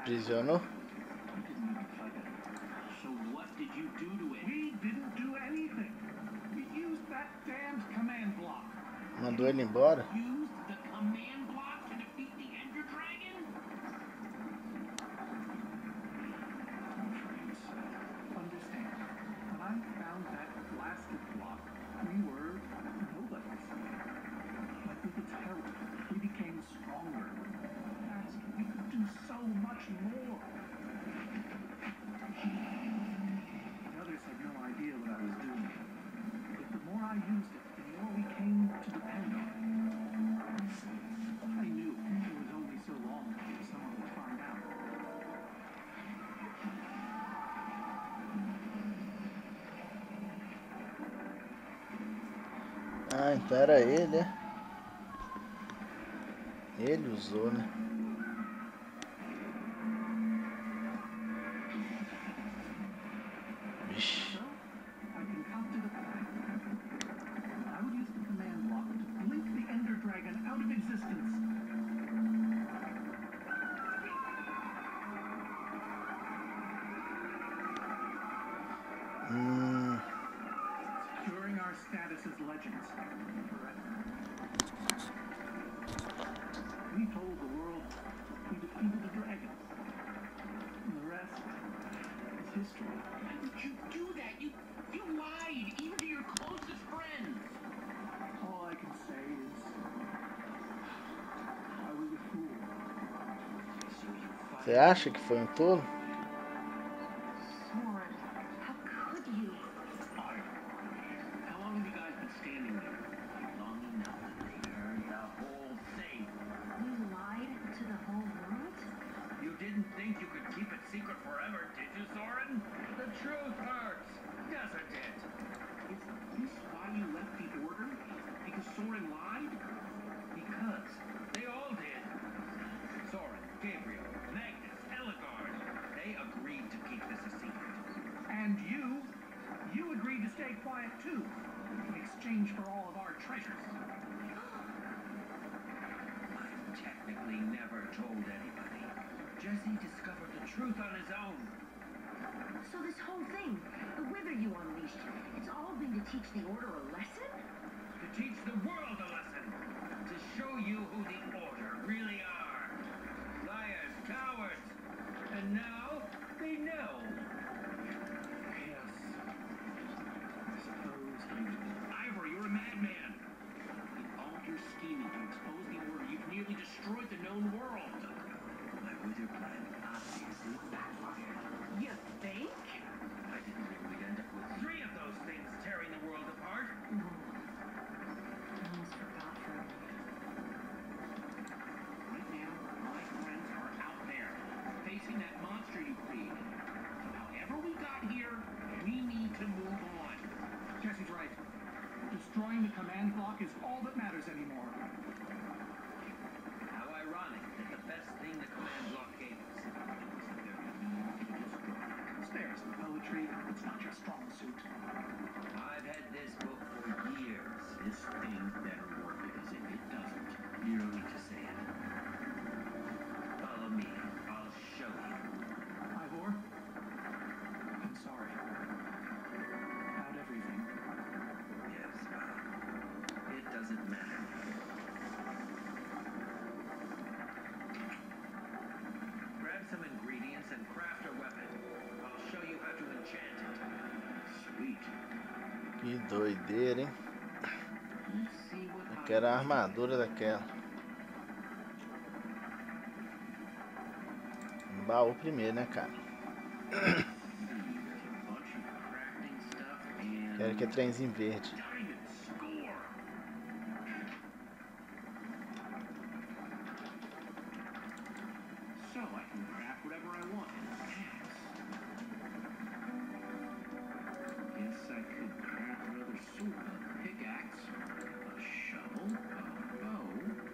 aprisionou? You didn't even fight it. So what did you do to it? We didn't do anything. We used that damned command block. Mandou ele embora? Used the command block to defeat the Ender Dragon? Friends, understand, when I found that blasted block, we were nobodies. But with its help, we became stronger. Faster. We could do so much more. The others had no idea what I was doing. But the more I used it, the more we came to depend on it. I knew it was only so long before someone would find out. Ah, então era ele, né? Ele usou, né? Vixe. So, I concocted a plan. I would use the command block to blink the Ender Dragon out of existence. Securing our status as legends forever. We told the world we defeated the dragon. And the rest is history. Why would you do that? You lied, even to your closest friends. All I can say is I was a fool. So you fight. Você acha que foi um tolo? Soren, how could you? How long have you guys been standing there? Long enough that they heard the whole thing. You lied to the whole world? You didn't think you could keep it secret forever, did you, Soren? The truth hurts, doesn't it? Is this why you left the Order? Because Soren lied? Because they all did. Soren, Gabriel, Magnus, Ellegard, they agreed to keep this a secret. And you agreed to stay quiet too, in exchange for all of our treasures. I've technically never told anybody. Jesse discovered the truth on his own. So this whole thing, the Wither you unleashed, it's all been to teach the Order a lesson? To teach the world a lesson. To show you who the Order really are. Liars, cowards. And now they know. Yes. I suppose Ivor, you're a madman. In all your scheming to expose the Order, you've nearly destroyed the known world. My Wither plan obviously backfired. You think? I didn't think we'd end up with 3 of those things tearing the world apart. I almost forgot for a minute. Right now, my friends are out there, facing that monster you created. However we got here, we need to move on. Jesse's right. Destroying the command block is all that matters anymore. How ironic that the best thing the command block gave us was the very means to destroy. Spares the poetry. It's not your strong suit. I've had this book for years. This thing better work, because if it doesn't, you don't need to say it. Follow me. I'll show you. Ivor, I'm sorry. About everything. Yes, it doesn't matter. Grab some ingredients and craft a weapon. I'll show you how to enchant it. Sweet. Que doideira, hein? Let's see what Eu quero a armadura daquela. Um baú primeiro, né, cara? There's a bunch of crafting stuff and Quero que é trenzinho verde. diamond score. So I can craft whatever I want in this axe. Guess I could craft another sword, a pickaxe, a shovel, a bow.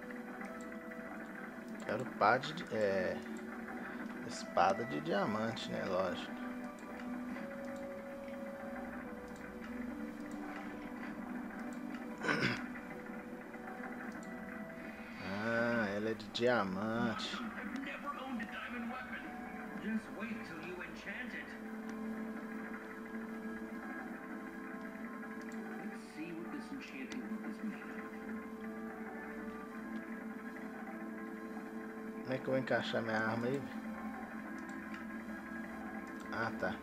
Quero pá de... espada de diamante, né? Lógico. Ah, ela é de diamante. I've never owned a diamond weapon. que eu vou encaixar minha arma aí? Ah, tá.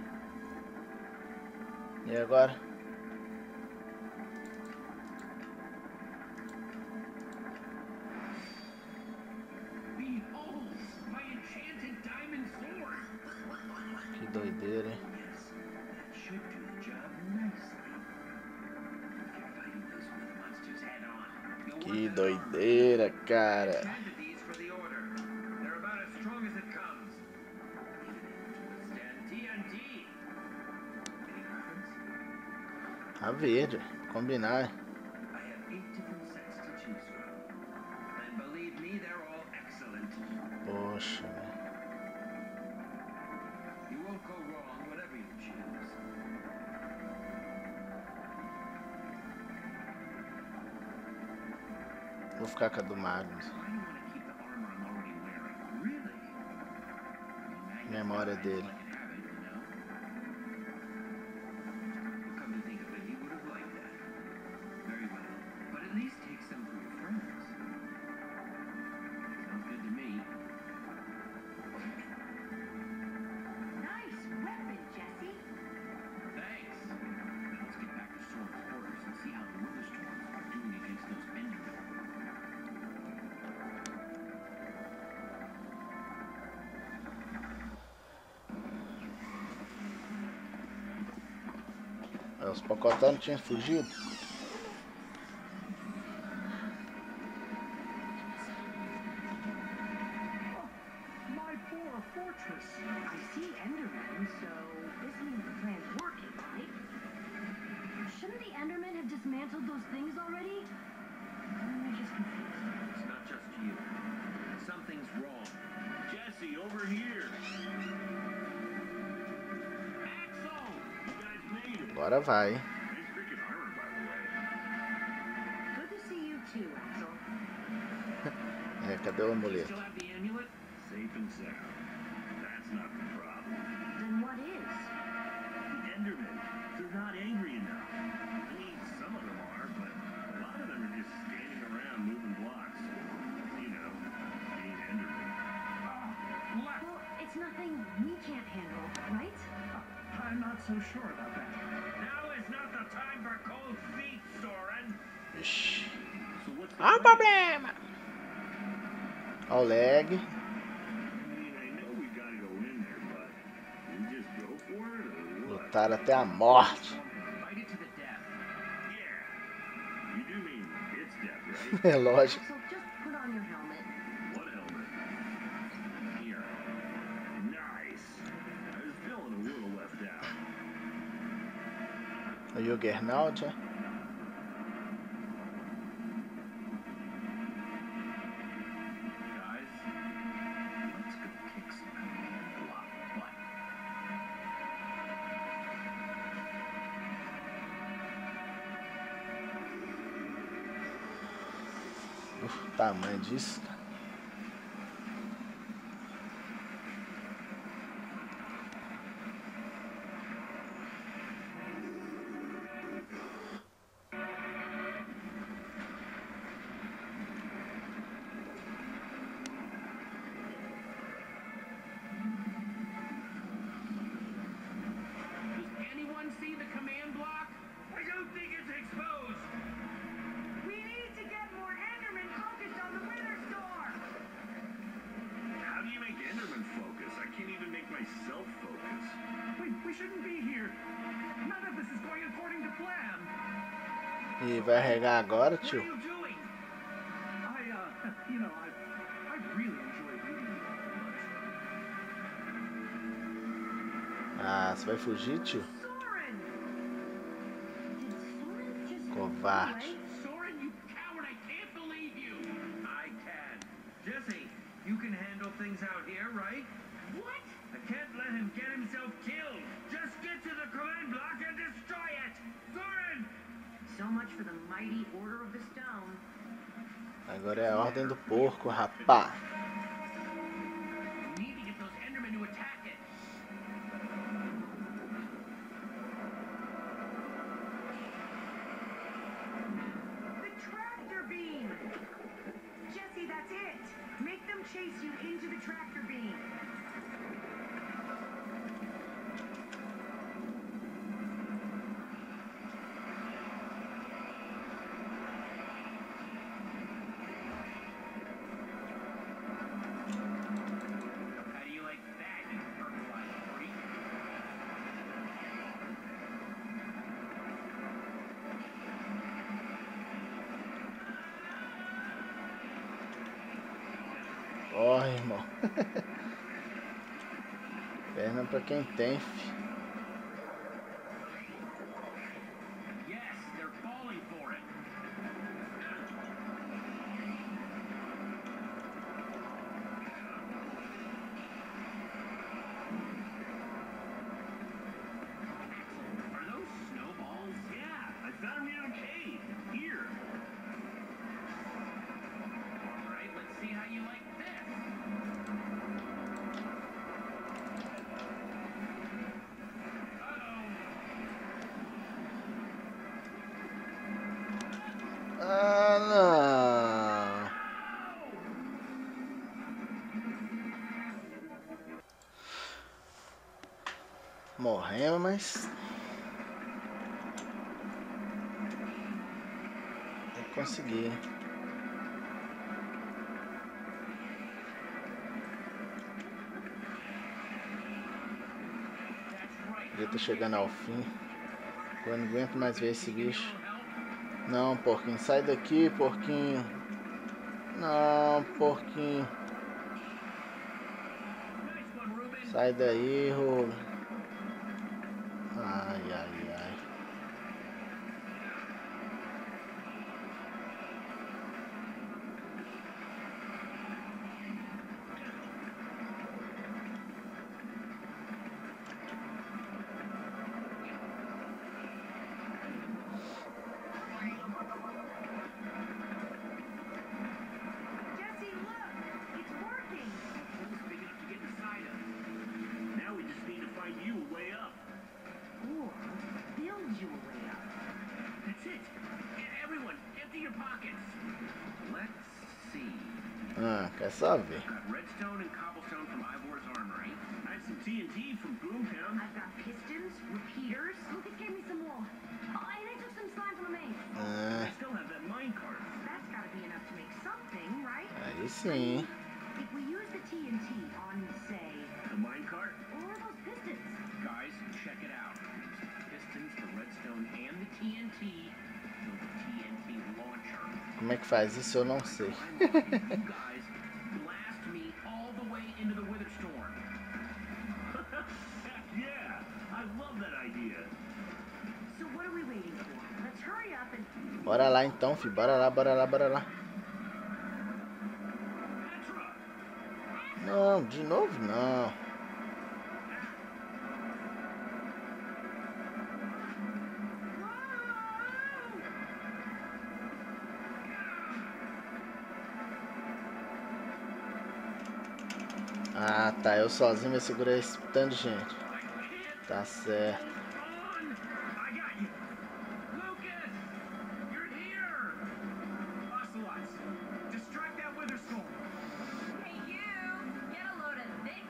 E agora? Behold, my enchanted diamond sword. Que doideira, hein? Yes, that should do the job nicely. If you're fighting those myth monsters head on, you'll Que work that armor. doideira, cara. Enchanted these for the order. They're about as strong as it comes. Even able to withstand TNT. Any preference? A verde, combinar. I have 8 different sets to choose from. And believe me, they're all excellent. Poxa, velho. You won't go wrong, whatever you choose. Vou ficar com a do Magnus. Why do you want to keep the armor I'm already wearing? Really? Memória dele. Like an habit, you know? Well, come to think of it, you would have liked that. Very well. But at least take some for your friends. Sounds good to me. Nice weapon, Jesse. Thanks. Now let's get back to Soren's quarters and see how the Witherstorms are doing against those Endermen. Os pacotanos tinham fugido. My poor fortress. I see Endermen, so this means the plan's working, right? Shouldn't the Endermen have dismantled those things already? Or am I just confused? It's not just you. Something's wrong. Jesse, over here. Axel! You guys made it. Agora vai. Nice picking iron, by the way. Good to see you too, Axel. É, cadê o amuleto? Still have the amulet? Safe and sound. That's not the problem. Then what is? The Endermen. They're not angry enough. I mean, some of them are, but a lot of them are just standing around moving blocks. You know, being Endermen. Left. Well, it's nothing we can't handle, right? I'm not so sure about that. Now is not the time for cold feet, Soren. Ixi. So what's the Há um plan? problema. Ó o lag. I mean, I know we gotta go in there, but we just go for it or what? Lutar até a morte. Fight it to the death. Yeah. You do mean it's death, right? É lógico. Axel, just put on your helmet. What helmet? Here. Nice. I was feeling a little left out. O Juggernaut, é? Guys, let's go kick some command block butt. O tamanho disso. Does anyone see the command block? I don't think it's exposed. We need to get more Endermen focused on the Witherstorm! How do you make Enderman focus? I can't even make myself focus. We shouldn't be here. None of this is going according to plan. E vai regar agora, What are tio? you doing? I really enjoy reading you all much. Ah, você vai fugir, tio? Soren! Did Soren just Covarde. run away? Soren, you coward, I can't believe you. I can. Jesse, you can handle things out here, right? What? I can't let him get himself killed. Just get to the command block and destroy it. Soren! So much for the mighty Order of the Stone. Agora é a ordem do porco, rapá. We need to get those Endermen to attack it. The tractor beam! Jesse, that's it! Make them chase you into the Perna pra quem tem, fi. Yes, they're falling for it. Are those snowballs? Yeah, I found them near the cave. Here. All right, let's see how you like this. Ah, não. Morremos, mas tem que conseguir. Já tô chegando ao fim. Eu não aguento mais ver esse bicho. Não, porquinho, sai daqui, porquinho. Não, porquinho. Sai daí, Rubem. Ai, ai, ai. Jesse, look! It's working! Hole's big enough to get inside of. Now we just need to find you a way up. Or build you a way up. That's it. Everyone, empty your pockets. Let's see. Ah, quer só ver. Got redstone and cobblestone from Ivor's armory. I have some TNT from Boomtown. I've got pistons, repeaters. Lucas gave me some wool. Oh, and I took some slime from the maze. I still have that minecart. That's gotta be enough to make something, right? Aí sim. If we use the TNT on, say, The minecart? or those pistons. Guys, check it out. Pistons, the redstone, and the TNT. Build a TNT launcher. Como é que faz isso? Eu não sei. You guys blast me all the way into the Witherstorm. Yeah, I love that idea. So what are we waiting for? Let's hurry up and... Bora lá então, fi. Bora lá, bora lá, bora lá. Petra! Não, de novo não. Ah, tá. Eu sozinho me segurei esse tanto de gente. Tá certo. On! I got you. Lucas! You're here! Ocelots, distract that Witherstorm. Hey, you! Get a load of this!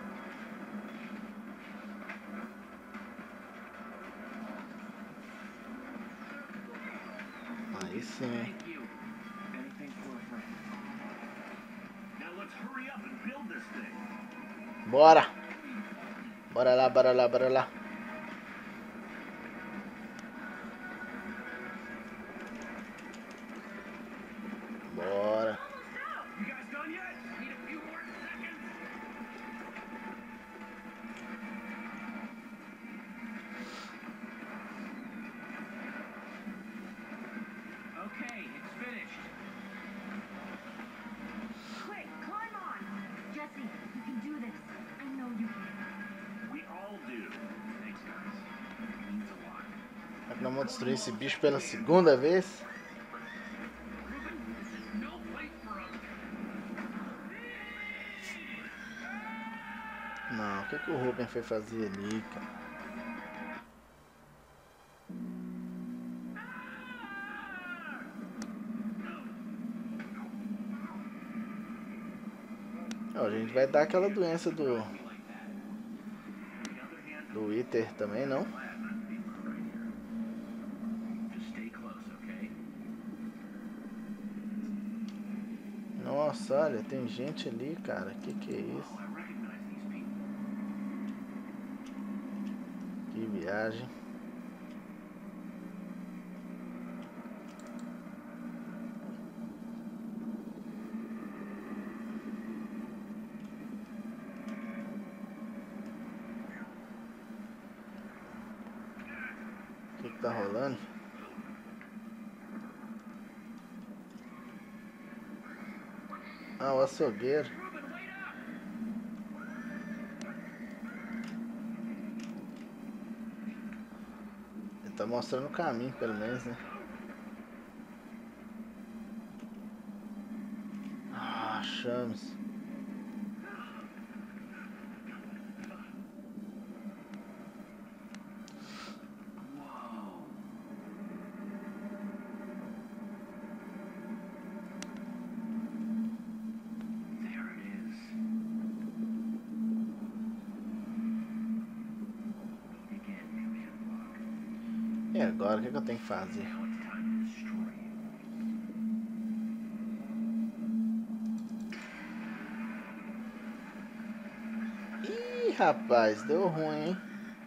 Aí sim. Thank you. Anything for a friend. Now let's hurry up and build this thing. Bora. Bora lá, bora lá, bora lá. Bora. You guys done yet? Need a few more seconds. Okay, it's finished. Quick, climb on! Jesse, you can do this. I know you can. We all do. Thanks, guys. It means a lot. Será que nós vamos destruir esse bicho pela segunda vez? Ruben, this is no place for us. Não, o que, que o Ruben foi fazer ali, cara? Ó, a gente vai dar aquela doença do Wither também, não? Just stay close, okay? Nossa, olha, tem gente ali, cara. Que é isso? I recognize these people. Que viagem. O que tá rolando? Ah, o açougueiro. Ele tá mostrando o caminho, pelo menos, né? Ah, chames. E agora, o que eu tenho que fazer? Ih, rapaz, deu ruim, hein?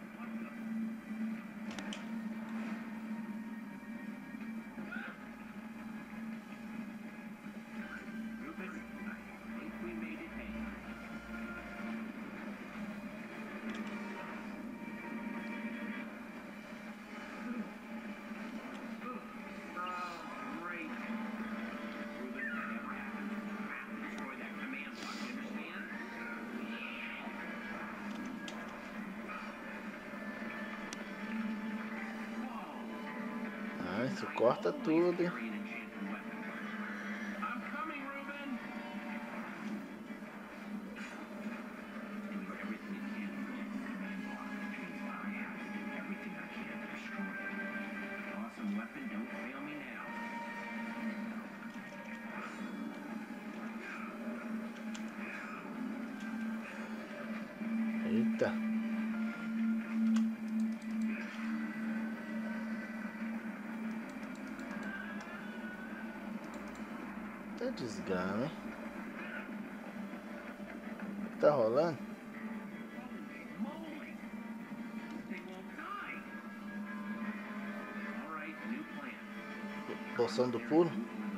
Ah, isso corta tudo, hein? Eita. Tá desgrama, hein? O que tá rolando? Poção do pulo?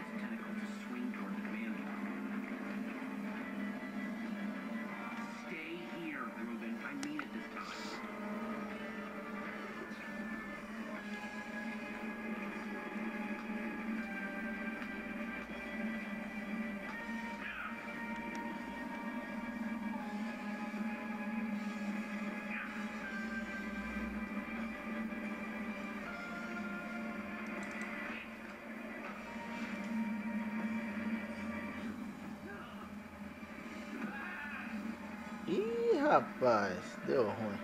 Ih, rapaz, deu ruim.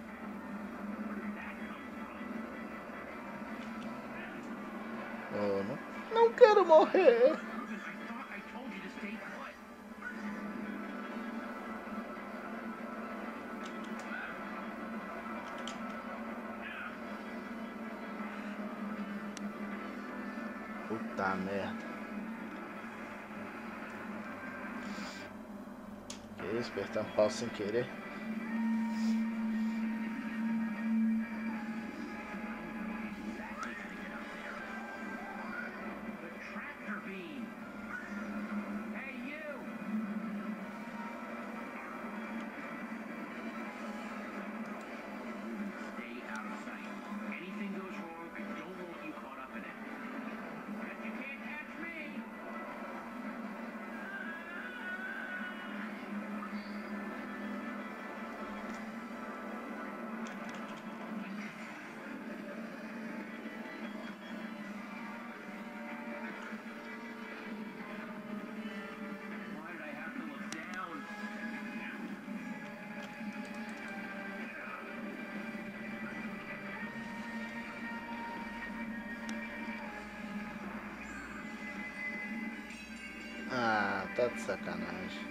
Oh, não quero morrer. Puta merda. Que isso, apertar um pau sem querer. Ah, tá de sacanagem.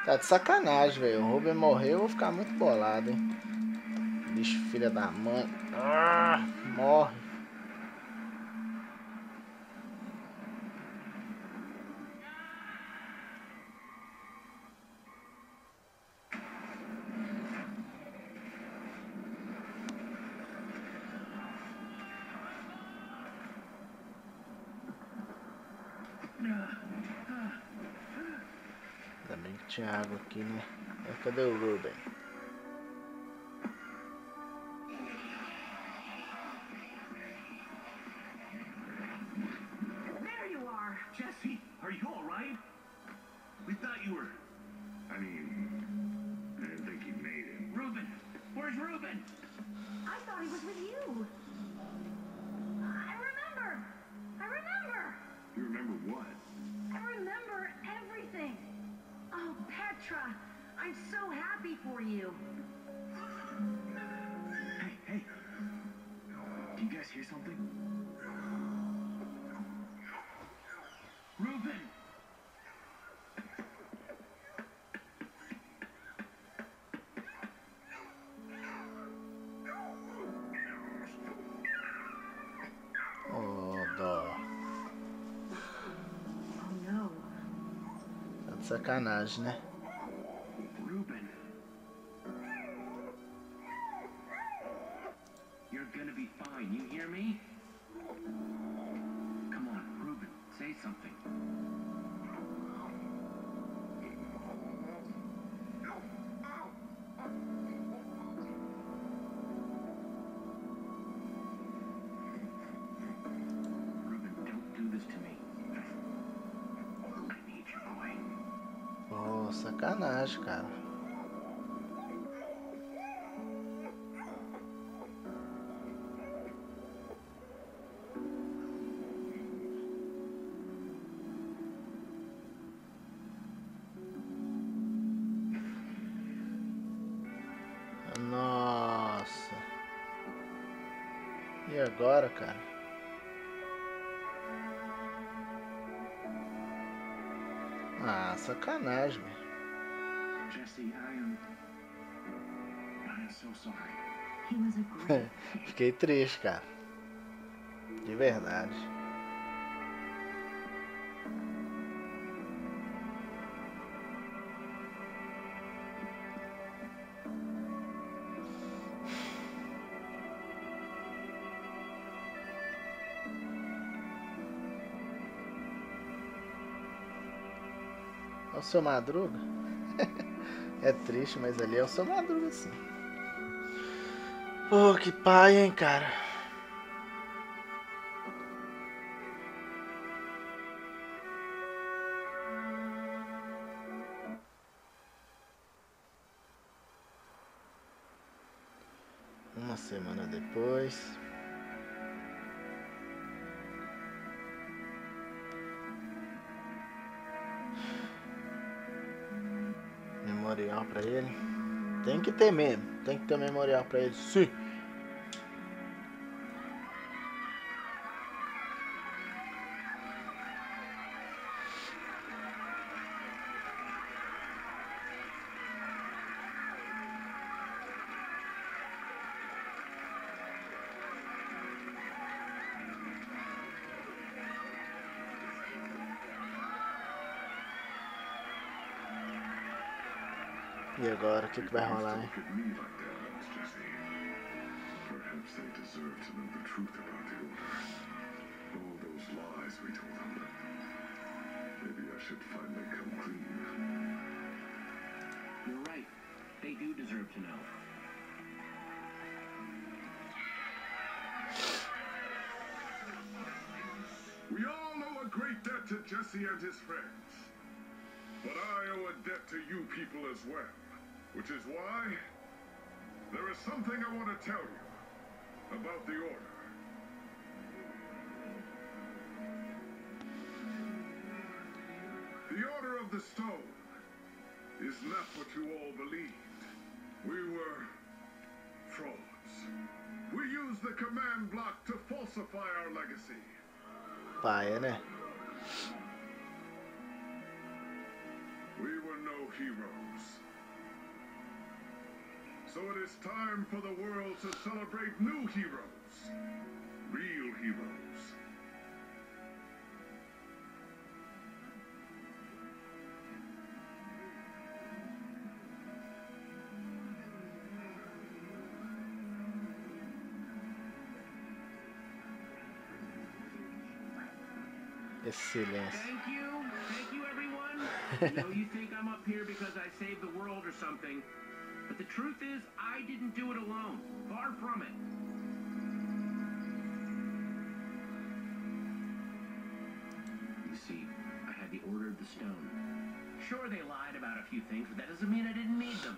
Tá de sacanagem, velho. O Ruben morreu, eu vou ficar muito bolado, hein. Bicho, filha da mãe. Ah, morre. Ainda bem que tinha água aqui, né? Cadê o Ruben? There you are. Jesse, are you all right? We thought you were... I didn't think he made it. Ruben! Where's Ruben? I thought he was with you. I remember. You remember what? I remember everything. Oh, Petra, I'm so happy for you. Hey. Do you guys hear something? Ruben! Oh, dó. Oh no. Tá de sacanagem, né? Ruben. You're gonna be fine, you hear me? Come on, Ruben, say something. Ruben, don't do this to me. I need you, boy. Oh, sacanagem, cara. Nossa. E agora, cara? Ah, sacanagem, velho. Jesse, I am so sorry. He was a great Fiquei triste, cara. De verdade. É o seu Madruga? É triste, mas ali é o seu Madruga, sim. Pô, que pai, hein, cara. Uma semana depois. Memorial pra ele. Tem que ter mesmo. Tem que ter memorial pra ele. Sim. E agora, o que vai rolar, hein? Look at me like that, Holmes, Jesse. Perhaps they deserve to know the truth about the Order. All those lies we told them. Maybe I should finally come clean. You're right. They do deserve to know. We all owe a great debt to Jesse and his friends. But I owe a debt to you people as well. Which is why there is something I want to tell you about the Order. The Order of the Stone is not what you all believed. We were frauds. We used the command block to falsify our legacy. Paia, né? We were no heroes. So it is time for the world to celebrate new heroes. Real heroes. Excelência. Thank you, everyone. I know you think I'm up here because I saved the world or something, but the truth is, I didn't do it alone. Far from it. You see, I had the Order of the Stone. Sure, they lied about a few things, but that doesn't mean I didn't need them.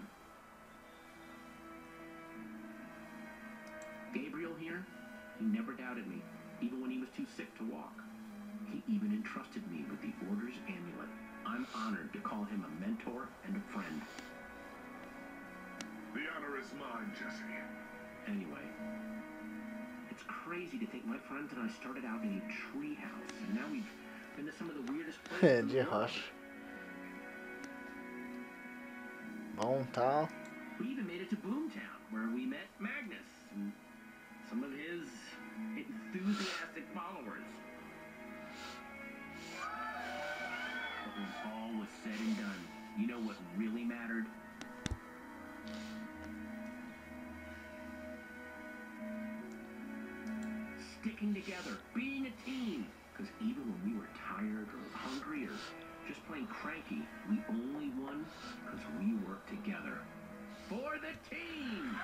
Gabriel here, he never doubted me, even when he was too sick to walk. He even entrusted me with the Order's amulet. I'm honored to call him a mentor and a friend. The honor is mine, Jesse. Anyway, it's crazy to think my friends and I started out in a treehouse, and now we've been to some of the weirdest places in the De world. rocha. Bom, tal. We even made it to Boomtown, where we met Magnus and some of his enthusiastic followers. But when all was said and done, you know what really mattered? Sticking together, being a team. Because even when we were tired or hungry or just plain cranky, we only won because we worked together. For the team!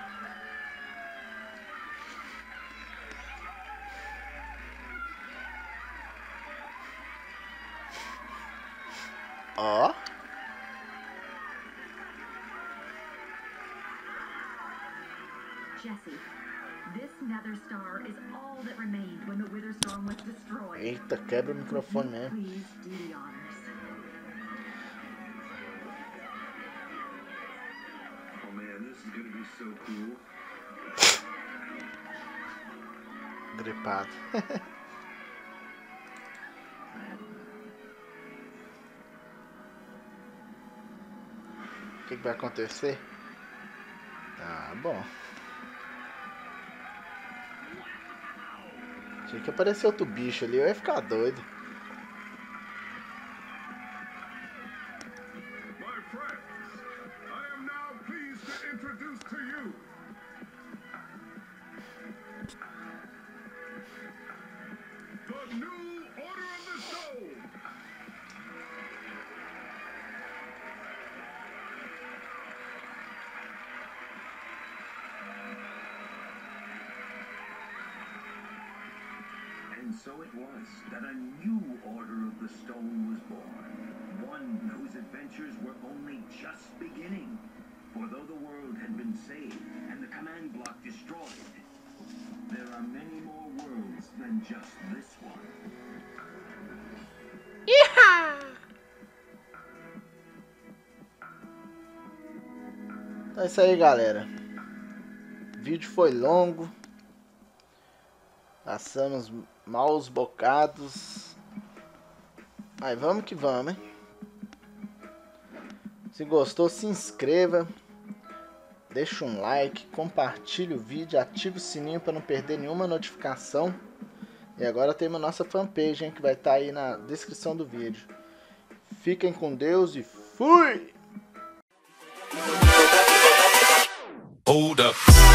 Ó. Jesse, this Nether Star is all that remained when the Wither Storm was destroyed. Eita, quebra o microfone mesmo. Please do the honors. Oh man, this is gonna be so cool. Gripado. O que vai acontecer? Ah, bom. Tinha que aparecer outro bicho ali, eu ia ficar doido. My friends, I am now pleased to introduce to you the new Order of the Stone. And so it was that a new Order of the Stone was born. One whose adventures were only just beginning. For though the world had been saved and the command block destroyed, there are many more worlds than just this one. Então é isso aí, galera. O vídeo foi longo. Passamos maus bocados. Mas vamos que vamos, hein? Se gostou, se inscreva. Deixa um like, compartilhe o vídeo, ative o sininho para não perder nenhuma notificação. E agora temos a nossa fanpage, hein, que vai estar aí na descrição do vídeo. Fiquem com Deus e fui! Hold up.